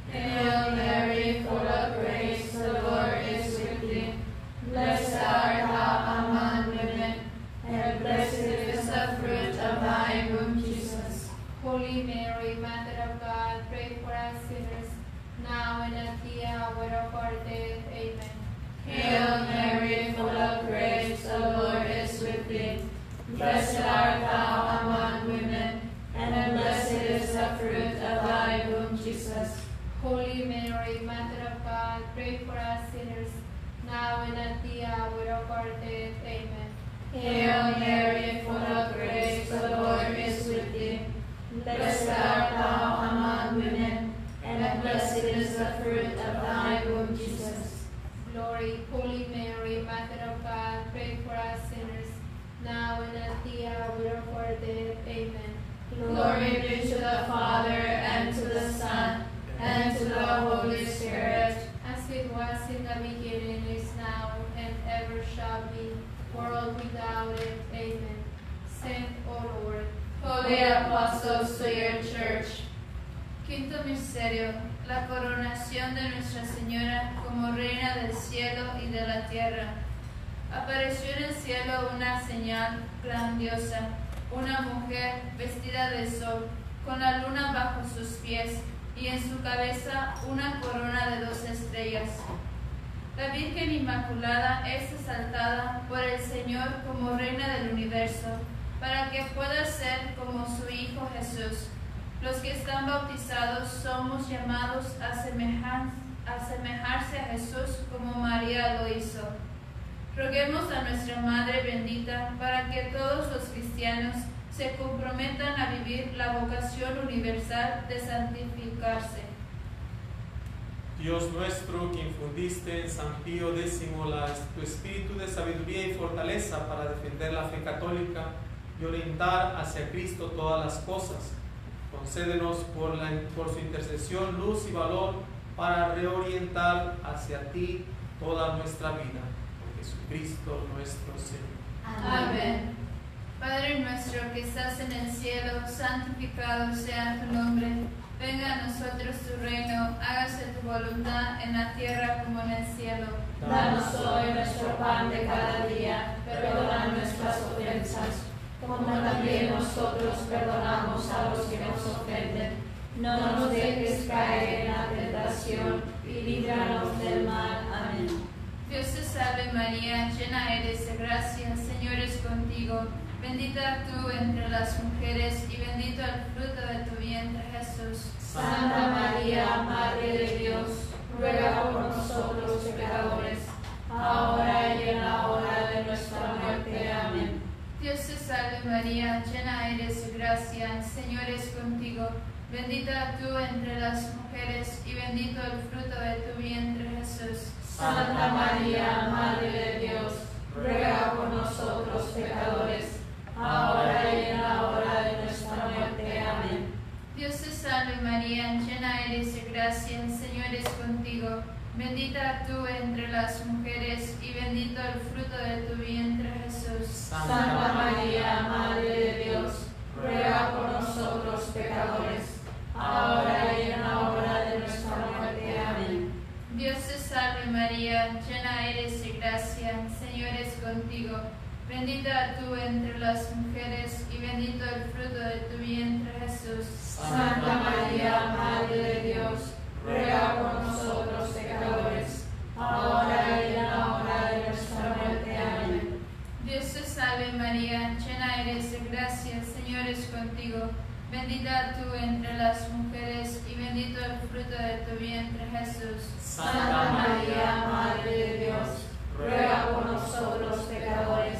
Hail Mary, full of grace, the Lord is with thee. Blessed art thou among women, and blessed is the fruit of thy womb, Jesus. Holy Mary, Mother of God, pray for us sinners, now and at the hour of our death. Amen. Hail Mary, full of grace, the Lord is with thee. Blessed art thou among women, and blessed is the fruit of thy womb, Jesus. Holy Mary, Mother of God, pray for us sinners, now and at the hour of our death. Amen. Hail Mary, full of grace, the Lord is with thee. Blessed art thou among women, and blessed is the fruit of thy womb, Jesus. Glory, Holy Mary, Mother of God, pray for us sinners, now and at the hour of our death. Amen. Glory be to the Father, and to the Son, and to the Holy Spirit. As it was in the beginning, is now, and ever shall be, world without end. Amen. Send, O Lord, Holy Apostles to your church. Quinto misterio, la coronación de Nuestra Señora como Reina del cielo y de la tierra. Apareció en el cielo una señal grandiosa, una mujer vestida de sol, con la luna bajo sus pies, y en su cabeza una corona de dos estrellas. La Virgen Inmaculada es exaltada por el Señor como Reina del universo, para que pueda ser como su Hijo Jesús. Los que están bautizados somos llamados a, semejan, a asemejarse a Jesús como María lo hizo. Roguemos a nuestra Madre bendita para que todos los cristianos se comprometan a vivir la vocación universal de santificarse. Dios nuestro, que infundiste en San Pío X la, tu espíritu de sabiduría y fortaleza para defender la fe católica y orientar hacia Cristo todas las cosas, concédenos por, la, por su intercesión luz y valor para reorientar hacia ti toda nuestra vida. Por Jesucristo nuestro Señor. Amén. Padre nuestro que estás en el cielo, santificado sea tu nombre. Venga a nosotros tu reino, hágase tu voluntad en la tierra como en el cielo. Danos hoy nuestro pan de cada día, perdona nuestras ofensas, como también nosotros perdonamos a los que nos ofenden. No nos dejes caer en la tentación y líbranos del mal. Amén. Dios te salve María, llena eres de gracia, Señor es contigo. Bendita tú entre las mujeres y bendito el fruto de tu vientre, Jesús. Santa María, Madre de Dios, ruega por nosotros pecadores, ahora y en la hora de nuestra muerte. Amén. Dios te salve María, llena eres de gracia, el Señor es contigo. Bendita tú entre las mujeres y bendito el fruto de tu vientre, Jesús. Santa María, Madre de Dios, ruega por nosotros pecadores, ahora y en la hora de nuestra muerte. Amén. Dios te salve María, llena eres de gracia, el Señor es contigo. Bendita tú entre las mujeres y bendito el fruto de tu vientre, Jesús. Santa María, Madre de Dios, ruega por nosotros pecadores, ahora y en la hora de nuestra muerte. Amén. Dios te salve María, llena eres de gracia, el Señor es contigo. Bendita tú entre las mujeres y bendito el fruto de tu vientre, Jesús. Santa María, Madre de Dios, ruega por nosotros pecadores, ahora y en la hora de nuestra muerte. Amén. Dios te salve María, llena eres de gracia, el Señor es contigo. Bendita tú entre las mujeres y bendito el fruto de tu vientre, Jesús. Santa María, Madre de Dios, ruega por nosotros pecadores,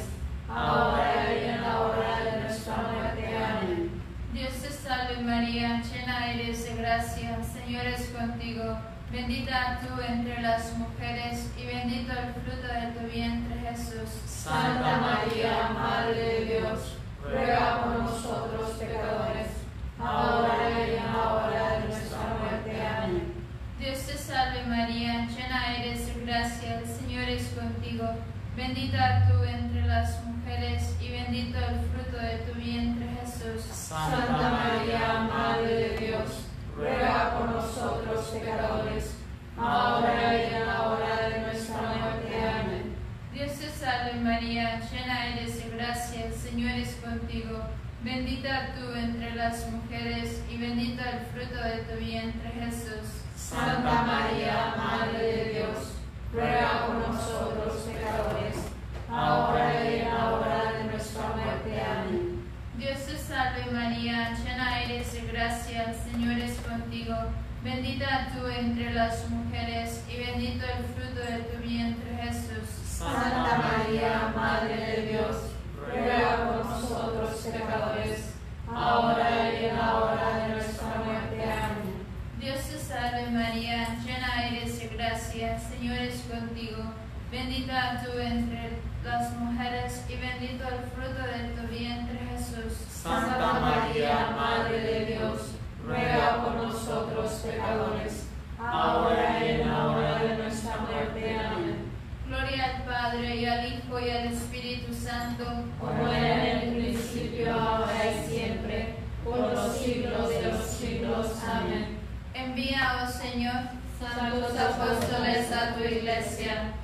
ahora y en la hora de nuestra muerte. Amén. Dios te salve María, llena eres de gracia, el Señor es contigo. Bendita tú entre las mujeres y bendito el fruto de tu vientre, Jesús. Santa María, Madre de Dios, ruega por nosotros pecadores, ahora y en la hora de nuestra muerte. Amén. Dios te salve María, llena eres de gracia, el Señor es contigo. Bendita tú entre las mujeres y bendito el fruto de tu vientre, Jesús. Santa María, Madre de Dios, ruega por nosotros pecadores, ahora y en la hora de nuestra muerte. Amén. Dios te salve María, llena eres de gracia, el Señor es contigo. Bendita tú entre las mujeres y bendito el fruto de tu vientre, Jesús. Santa María, Madre de Dios, ruega por nosotros pecadores, ahora y en la hora de nuestra muerte. Amén. Dios te salve María, llena eres de gracia, el Señor es contigo. Bendita tú entre las mujeres y bendito el fruto de tu vientre, Jesús. Santa María, Madre de Dios, ruega por nosotros pecadores, ahora y en la hora de nuestra muerte. Amén. Dios te salve María, llena eres de gracia, el Señor es contigo. Bendita tú entre las mujeres y bendito el fruto de tu vientre, Jesús. Santa María, Madre de Dios, ruega por nosotros pecadores, ahora y en la hora de nuestra muerte. Amén. Gloria al Padre, y al Hijo, y al Espíritu Santo, como era en el principio, ahora y siempre, por los siglos de los siglos. Amén. Envía, oh Señor, santos apóstoles a tu iglesia.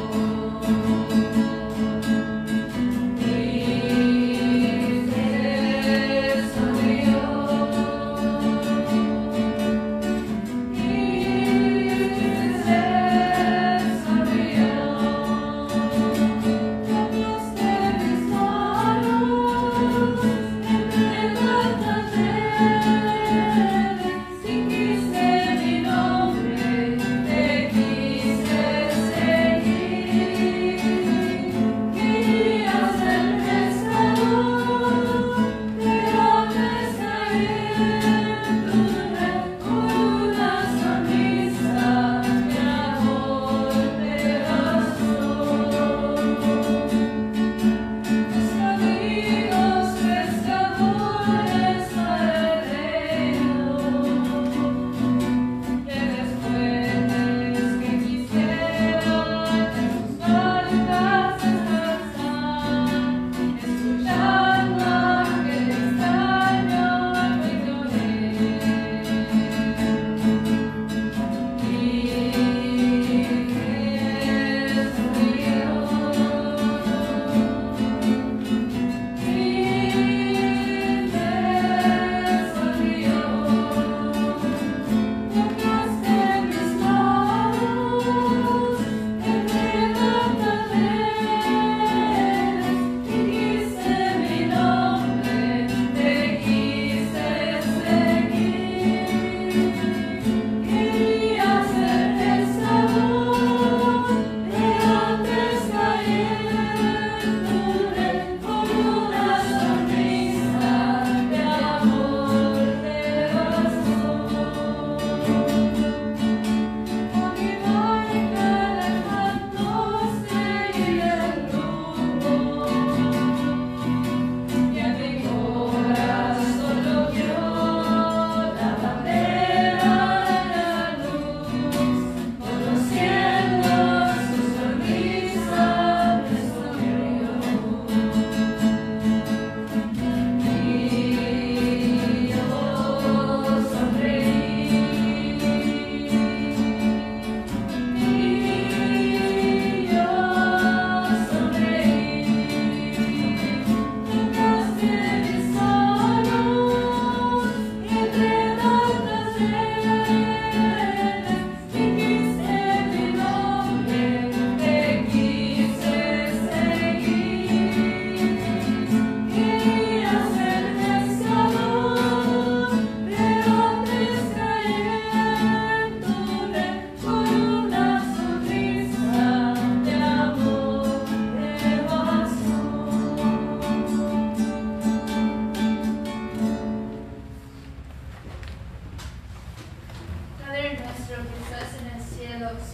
Amen.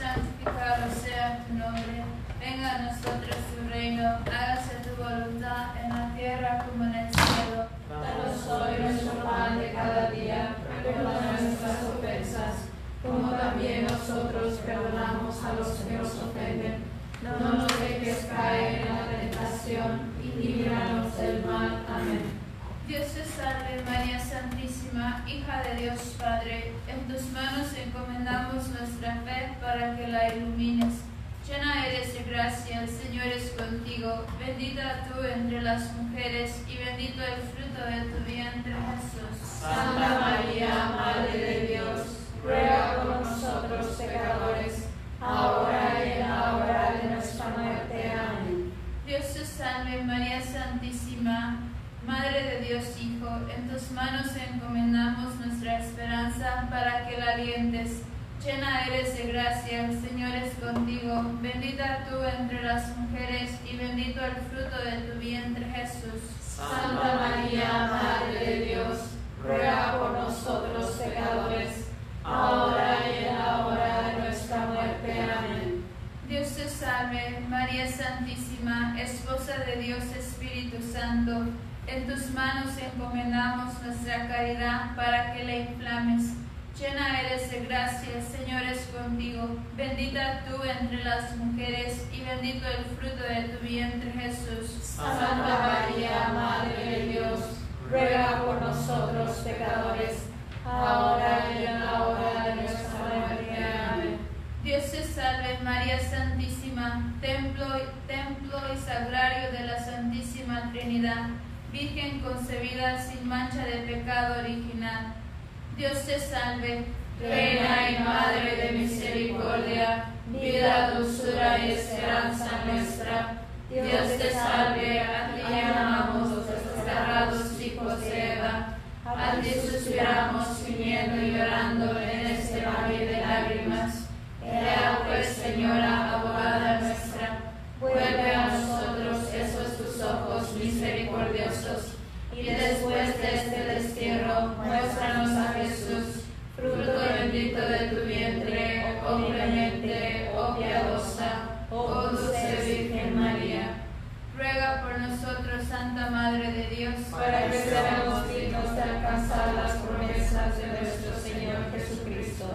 santificado sea tu nombre. Venga a nosotros tu reino, hágase tu voluntad en la tierra como en el cielo. Danos hoy nuestro pan de cada día, perdona nuestras ofensas, como también nosotros perdonamos a los que nos ofenden. No nos dejes caer en la tentación y líbranos del mal. Amén. Dios te salve María Santísima, hija de Dios Padre, en tus manos encomendamos nuestra fe para que la ilumines. Llena eres de gracia, el Señor es contigo, bendita tú entre las mujeres y bendito el fruto de tu vientre Jesús. Santa María, Madre de Dios, ruega por nosotros pecadores, ahora y en la hora de nuestra muerte. Amén. Dios te salve María Santísima, Madre de Dios Hijo, en tus manos encomendamos nuestra esperanza para que la alientes. Llena eres de gracia, el Señor es contigo, bendita tú entre las mujeres y bendito el fruto de tu vientre Jesús. Santa María, Madre de Dios, ruega por nosotros pecadores, ahora y en la hora de nuestra muerte. Amén. Dios te salve, María Santísima, Esposa de Dios Espíritu Santo, en tus manos encomendamos nuestra caridad para que la inflames. Llena eres de gracia, el Señor es contigo, bendita tú entre las mujeres y bendito el fruto de tu vientre Jesús. Santa María, Madre de Dios, ruega por nosotros pecadores, ahora y en la hora de nuestra muerte. Amén. Dios te salve María Santísima, templo, templo y sagrario de la Santísima Trinidad, Virgen concebida sin mancha de pecado original. Dios te salve, Reina y Madre de misericordia, vida, dulzura y esperanza nuestra. Dios te salve, a ti llamamos los desterrados hijos de Eva. A ti suspiramos gimiendo y llorando en este valle de lágrimas. Ea pues, Señora, abogada nuestra, vuelve a nosotros esos tus ojos misericordiosos, y después de este destierro, muéstranos a Jesús, fruto bendito de tu vientre, oh clemente, oh piadosa, oh dulce Virgen María. ruega por nosotros, Santa Madre de Dios, Para que seamos dignos de alcanzar las promesas de nuestro Señor Jesucristo.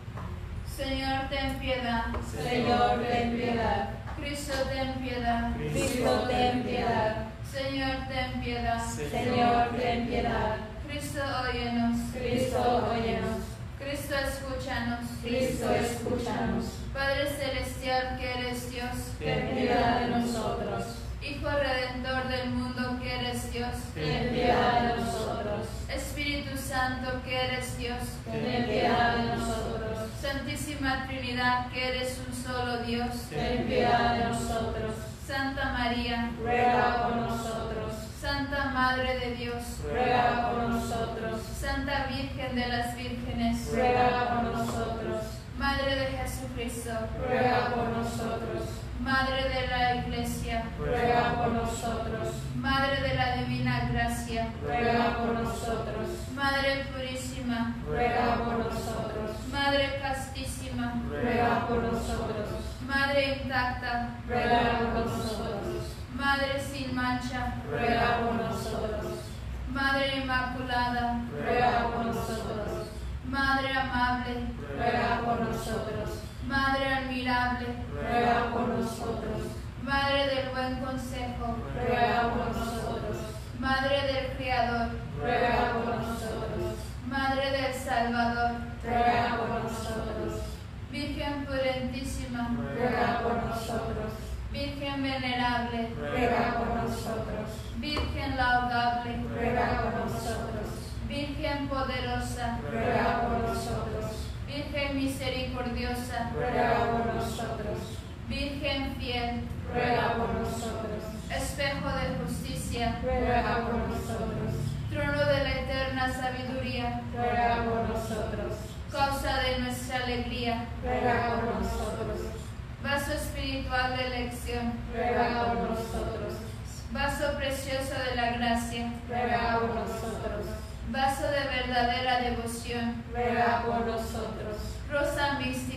Señor, ten piedad. Señor, ten piedad. Cristo, ten piedad. Cristo, ten piedad. Señor, ten piedad. Señor, ten piedad. Cristo, óyenos. Cristo, óyenos. Cristo, escúchanos. Cristo, escúchanos. Padre celestial que eres Dios, Ten piedad de nosotros. Hijo redentor del mundo que eres Dios, Ten piedad de nosotros. Espíritu Santo que eres Dios, Ten piedad de nosotros. Santísima Trinidad que eres un solo Dios, Ten piedad de nosotros. Santa María, Ruega por nosotros. Santa Madre de Dios, Ruega por nosotros. Santa Virgen de las Vírgenes, Ruega por nosotros. Madre de Jesucristo, Ruega por nosotros. Madre de la Iglesia, Ruega por nosotros. Madre de la Divina Gracia, Ruega por nosotros. Madre purísima, Ruega por nosotros. Madre castísima, Ruega por nosotros. Madre intacta, Ruega por nosotros. Madre sin mancha, Ruega por nosotros. Madre inmaculada, Ruega por nosotros. Madre amable, Ruega por nosotros. Madre admirable, Ruega por nosotros. Madre del buen consejo, Ruega por nosotros. Madre del Creador, Ruega por nosotros. Madre del Salvador, Ruega por nosotros. Virgen purentísima, Ruega por nosotros. Virgen venerable, Ruega por nosotros. Virgen laudable, Ruega por nosotros. Virgen poderosa, Ruega por nosotros. Virgen misericordiosa, Ruega por nosotros. Virgen fiel, Ruega por nosotros. espejo de justicia, Ruega por nosotros. trono de la eterna sabiduría, Ruega por nosotros. causa de nuestra alegría, Ruega por nosotros. vaso espiritual de elección, Ruega por nosotros. vaso precioso de la gracia, Ruega por nosotros. vaso de verdadera devoción, Ruega por nosotros. rosa mística,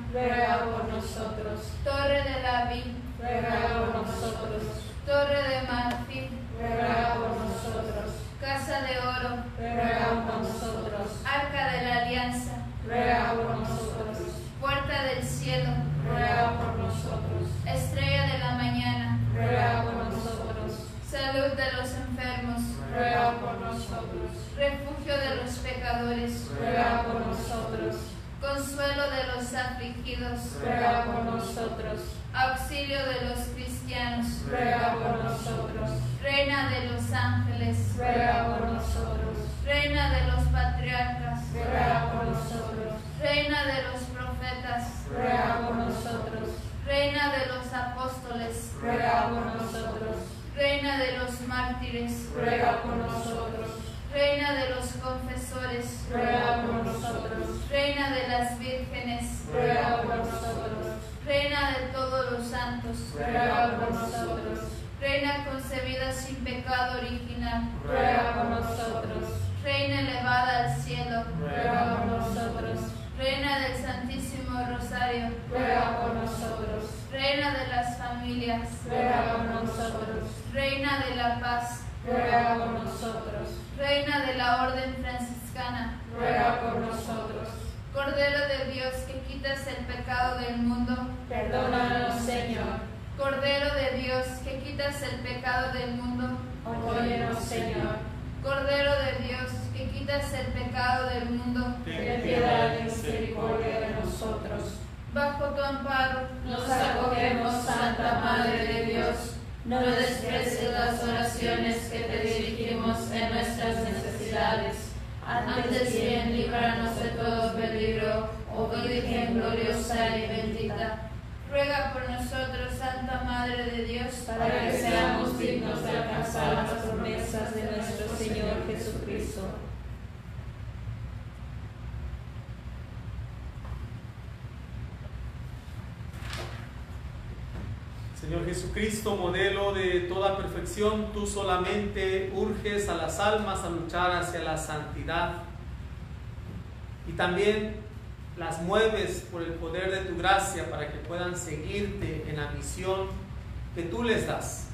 ruega por nosotros. Torre de David, Ruega por nosotros. Torre de marfil, Ruega por nosotros. Casa de oro, Ruega por nosotros. Arca de la alianza, Ruega por nosotros. Puerta del cielo, Ruega por nosotros. Estrella de la mañana, Ruega por nosotros. salud de los enfermos, Ruega por nosotros. refugio de los pecadores, Ruega por nosotros. consuelo de los afligidos, Ruega por nosotros. auxilio de los cristianos, Ruega por nosotros. reina de los ángeles, Ruega por nosotros. reina de los patriarcas, Ruega por nosotros. reina de los profetas, Ruega por nosotros. reina de los apóstoles, Ruega por nosotros. reina de los mártires, Ruega por nosotros. reina de los confesores, Ruega por nosotros. reina de las vírgenes, Ruega por nosotros. reina de todos los santos, Ruega por nosotros. reina concebida sin pecado original, Ruega por nosotros. reina elevada al cielo, Ruega por nosotros. reina del Santísimo Rosario, Ruega por nosotros. reina de las familias, Ruega por nosotros. reina de la paz, Ruega por nosotros. reina de la orden franciscana, Ruega por nosotros. Cordero de Dios que quitas el pecado del mundo, Perdónanos, Señor. Cordero de Dios que quitas el pecado del mundo, Óyenos, Señor. Cordero de Dios que quitas el pecado del mundo, Ten piedad y misericordia de nosotros. bajo tu amparo Nos acogemos, Santa Madre de Dios. No No desprecies las oraciones que te dirigimos en nuestras necesidades. Antes bien, líbranos de todo peligro, oh Virgen gloriosa y bendita, Ruega por nosotros, Santa Madre de Dios, para que seamos dignos de alcanzar las promesas de nuestro Señor Jesucristo. Señor Jesucristo, modelo de toda perfección, tú solamente urges a las almas a luchar hacia la santidad y también las mueves por el poder de tu gracia para que puedan seguirte en la misión que tú les das.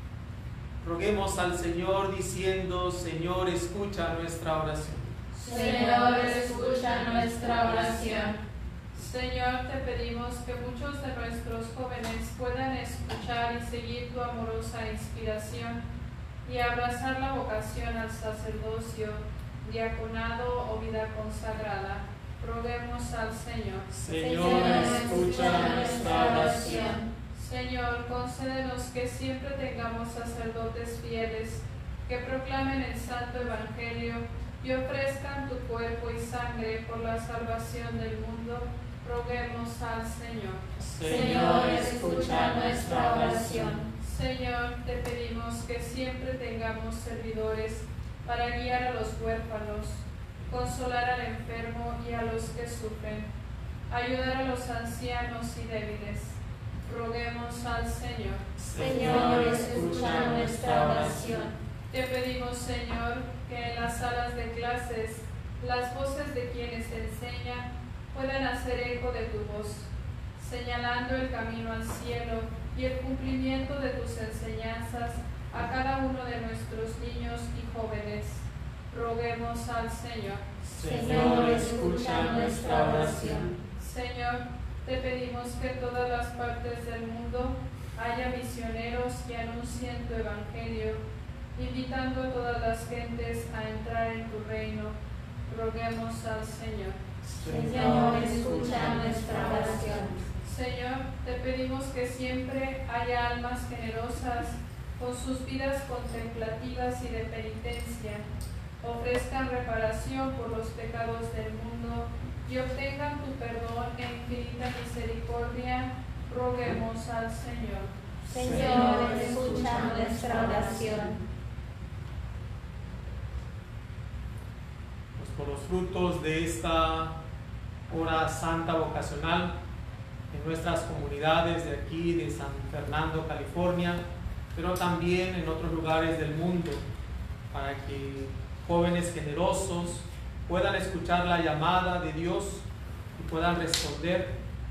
Roguemos al Señor diciendo: Señor, escucha nuestra oración. Señor, escucha nuestra oración. Señor, te pedimos que muchos de nuestros jóvenes puedan escuchar y seguir tu amorosa inspiración y abrazar la vocación al sacerdocio, diaconado o vida consagrada. Roguemos al Señor. Señor, escucha nuestra oración. Señor, concédenos que siempre tengamos sacerdotes fieles que proclamen el Santo Evangelio y ofrezcan tu cuerpo y sangre por la salvación del mundo. Roguemos al Señor. Señor, escucha nuestra oración. Señor, te pedimos que siempre tengamos servidores para guiar a los huérfanos, consolar al enfermo y a los que sufren, ayudar a los ancianos y débiles. Roguemos al Señor. Señor, escucha nuestra oración. Te pedimos, Señor, que en las salas de clases las voces de quienes enseñan puedan hacer eco de tu voz, señalando el camino al cielo y el cumplimiento de tus enseñanzas a cada uno de nuestros niños y jóvenes. Roguemos al Señor. Señor, escucha nuestra oración. Señor, te pedimos que en todas las partes del mundo haya misioneros que anuncien tu evangelio, invitando a todas las gentes a entrar en tu reino. Roguemos al Señor. Señor, escucha nuestra oración. Señor, te pedimos que siempre haya almas generosas con sus vidas contemplativas y de penitencia, ofrezcan reparación por los pecados del mundo y obtengan tu perdón e infinita misericordia. Roguemos al Señor. Señor, escucha nuestra oración. Pues por los frutos de esta hora santa vocacional en nuestras comunidades de aquí, de San Fernando, California, pero también en otros lugares del mundo, para que jóvenes generosos puedan escuchar la llamada de Dios y puedan responder.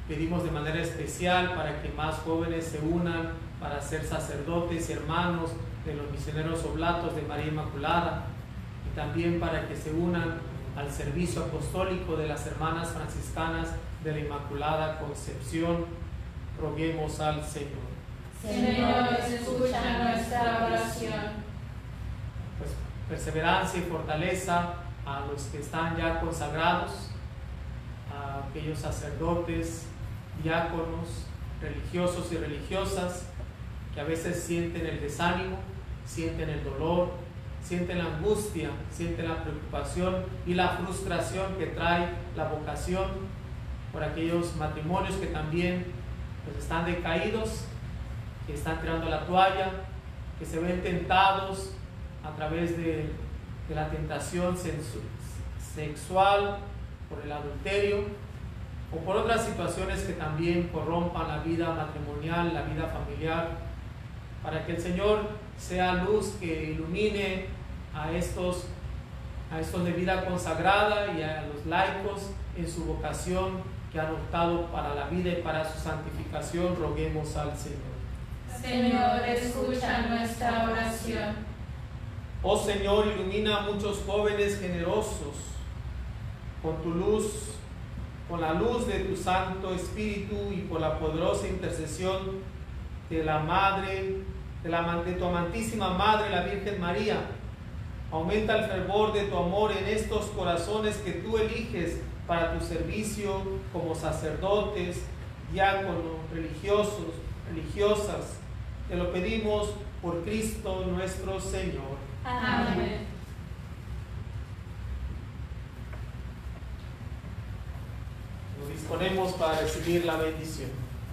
Pedimos de manera especial para que más jóvenes se unan para ser sacerdotes y hermanos de los misioneros oblatos de María Inmaculada, y también para que se unan al servicio apostólico de las hermanas franciscanas de la Inmaculada Concepción. Roguemos al Señor. Señor, escucha nuestra oración. Pues perseverancia y fortaleza a los que están ya consagrados, a aquellos sacerdotes, diáconos, religiosos y religiosas que a veces sienten el desánimo, sienten el dolor, sienten la angustia, sienten la preocupación y la frustración que trae la vocación, por aquellos matrimonios que también pues, están decaídos, que están tirando la toalla, que se ven tentados a través de, de la tentación sensu, sexual, por el adulterio o por otras situaciones que también corrompan la vida matrimonial, la vida familiar, para que el Señor sea luz que ilumine a estos, a estos de vida consagrada y a los laicos en su vocación que han optado para la vida y para su santificación. Roguemos al Señor. Señor, escucha nuestra oración. Oh Señor, ilumina a muchos jóvenes generosos con tu luz, con la luz de tu Santo Espíritu y por la poderosa intercesión de la Madre, de, la, de tu amantísima Madre, la Virgen María. Aumenta el fervor de tu amor en estos corazones que tú eliges para tu servicio como sacerdotes, diáconos, religiosos, religiosas. Te lo pedimos por Cristo nuestro Señor. Amén. Nos disponemos para recibir la bendición.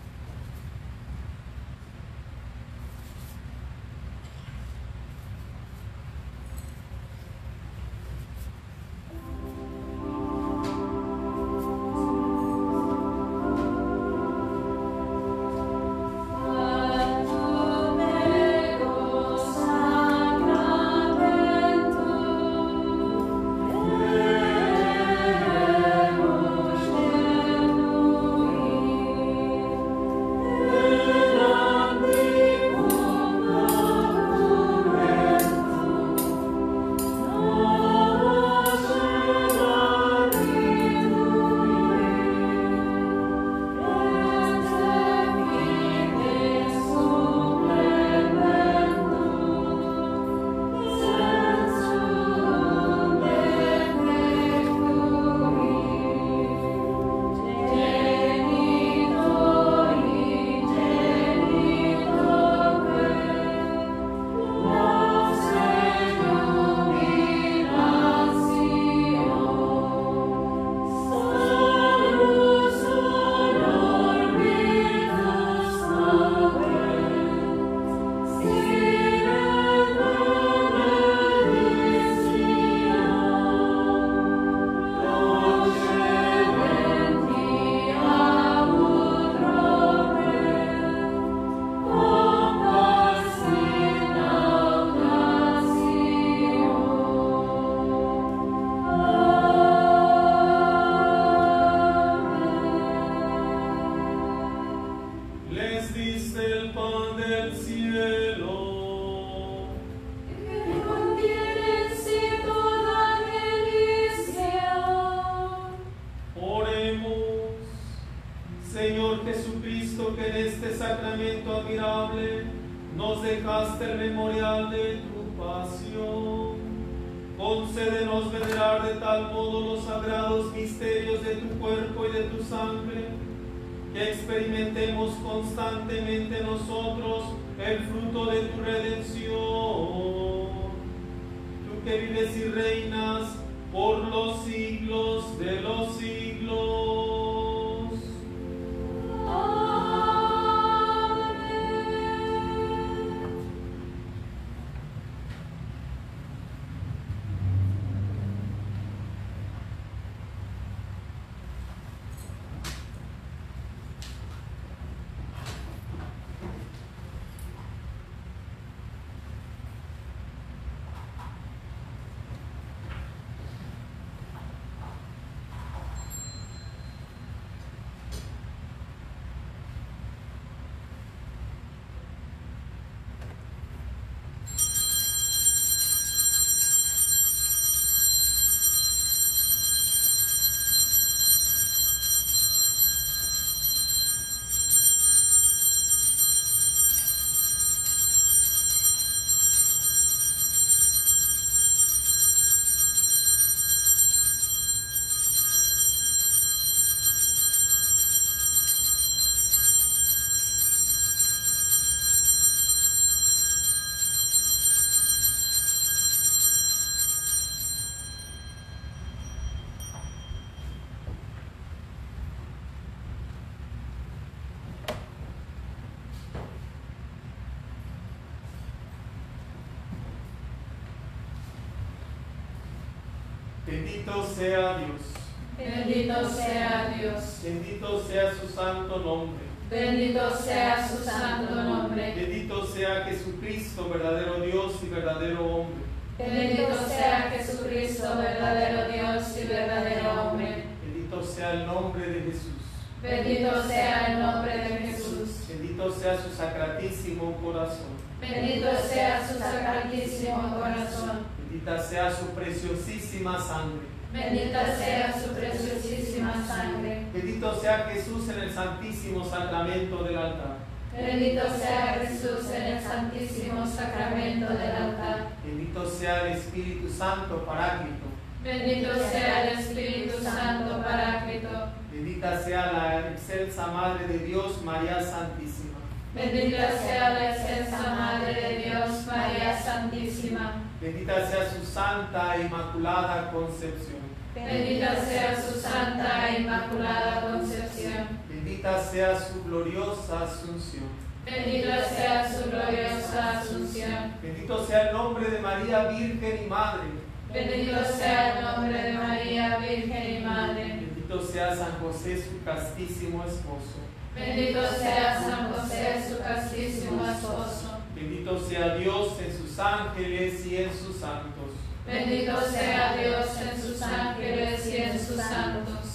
Concédenos venerar de tal modo los sagrados misterios de tu cuerpo y de tu sangre, que experimentemos constantemente nosotros el fruto de tu redención. Tú que vives y reinas por los siglos de los siglos. Bendito sea Dios. Bendito sea Dios. Bendito sea su santo nombre. Bendito sea su santo nombre. Bendito sea Jesucristo, verdadero Dios y verdadero hombre. Bendito sea Jesucristo, verdadero Dios y verdadero hombre. Bendito sea el nombre de Jesús. Bendito sea el nombre de Jesús. Bendito sea su sacratísimo corazón. Bendito sea su sacratísimo corazón. Bendita sea su preciosísima sangre. Bendita sea su preciosísima sangre. Bendito sea Jesús en el santísimo sacramento del altar. Bendito sea Jesús en el santísimo sacramento del altar. Bendito sea el Espíritu Santo Paráclito. Bendito sea el Espíritu Santo Paráclito. Bendita sea la excelsa Madre de Dios, María Santísima. Bendita sea la excelsa Madre de Dios, María Santísima. Bendita sea su santa e inmaculada concepción. Bendita sea su santa e inmaculada concepción. Bendita sea su gloriosa asunción. Bendita sea su gloriosa asunción. Bendito sea el nombre de María, Virgen y Madre. Bendito sea el nombre de María, Virgen y Madre. Bendito sea San José, su castísimo esposo. Bendito sea San José, su castísimo esposo. Bendito sea Dios en sus ángeles y en sus santos. Bendito sea Dios en sus ángeles y en sus santos.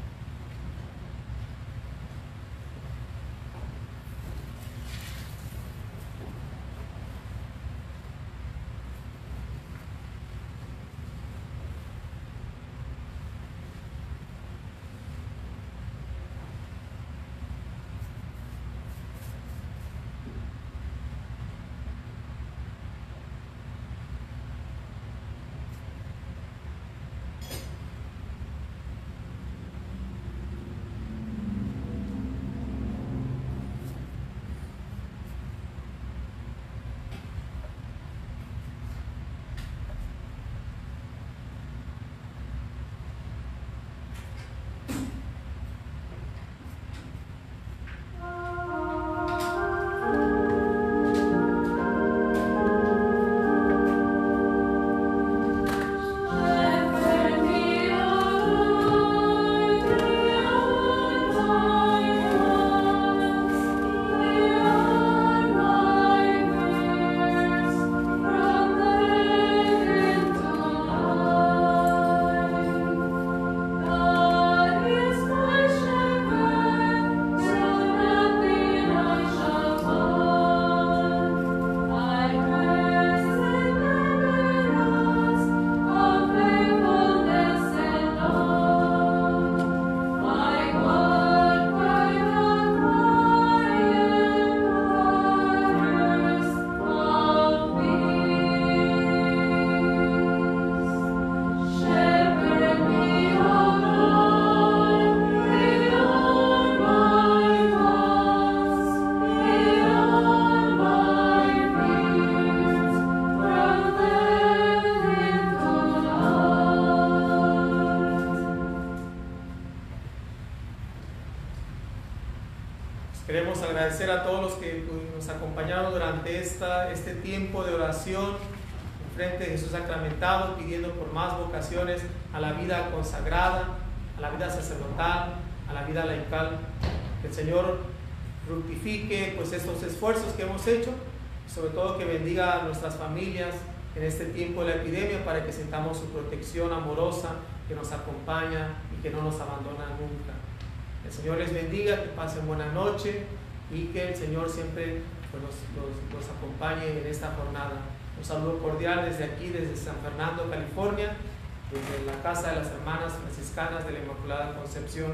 Queremos agradecer a todos los que nos acompañaron durante esta, este tiempo de oración en frente de Jesús sacramentado, pidiendo por más vocaciones a la vida consagrada, a la vida sacerdotal, a la vida laical. Que el Señor fructifique pues estos esfuerzos que hemos hecho, y sobre todo que bendiga a nuestras familias en este tiempo de la epidemia, para que sintamos su protección amorosa que nos acompaña y que no nos abandona nunca. El Señor les bendiga, que pasen buena noche y que el Señor siempre pues, los, los, los acompañe en esta jornada. Un saludo cordial desde aquí, desde San Fernando, California, desde la Casa de las Hermanas Franciscanas de la Inmaculada Concepción,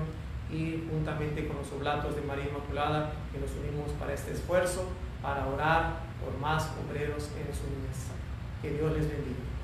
y juntamente con los oblatos de María Inmaculada, que nos unimos para este esfuerzo, para orar por más obreros en su mesa. Que Dios les bendiga.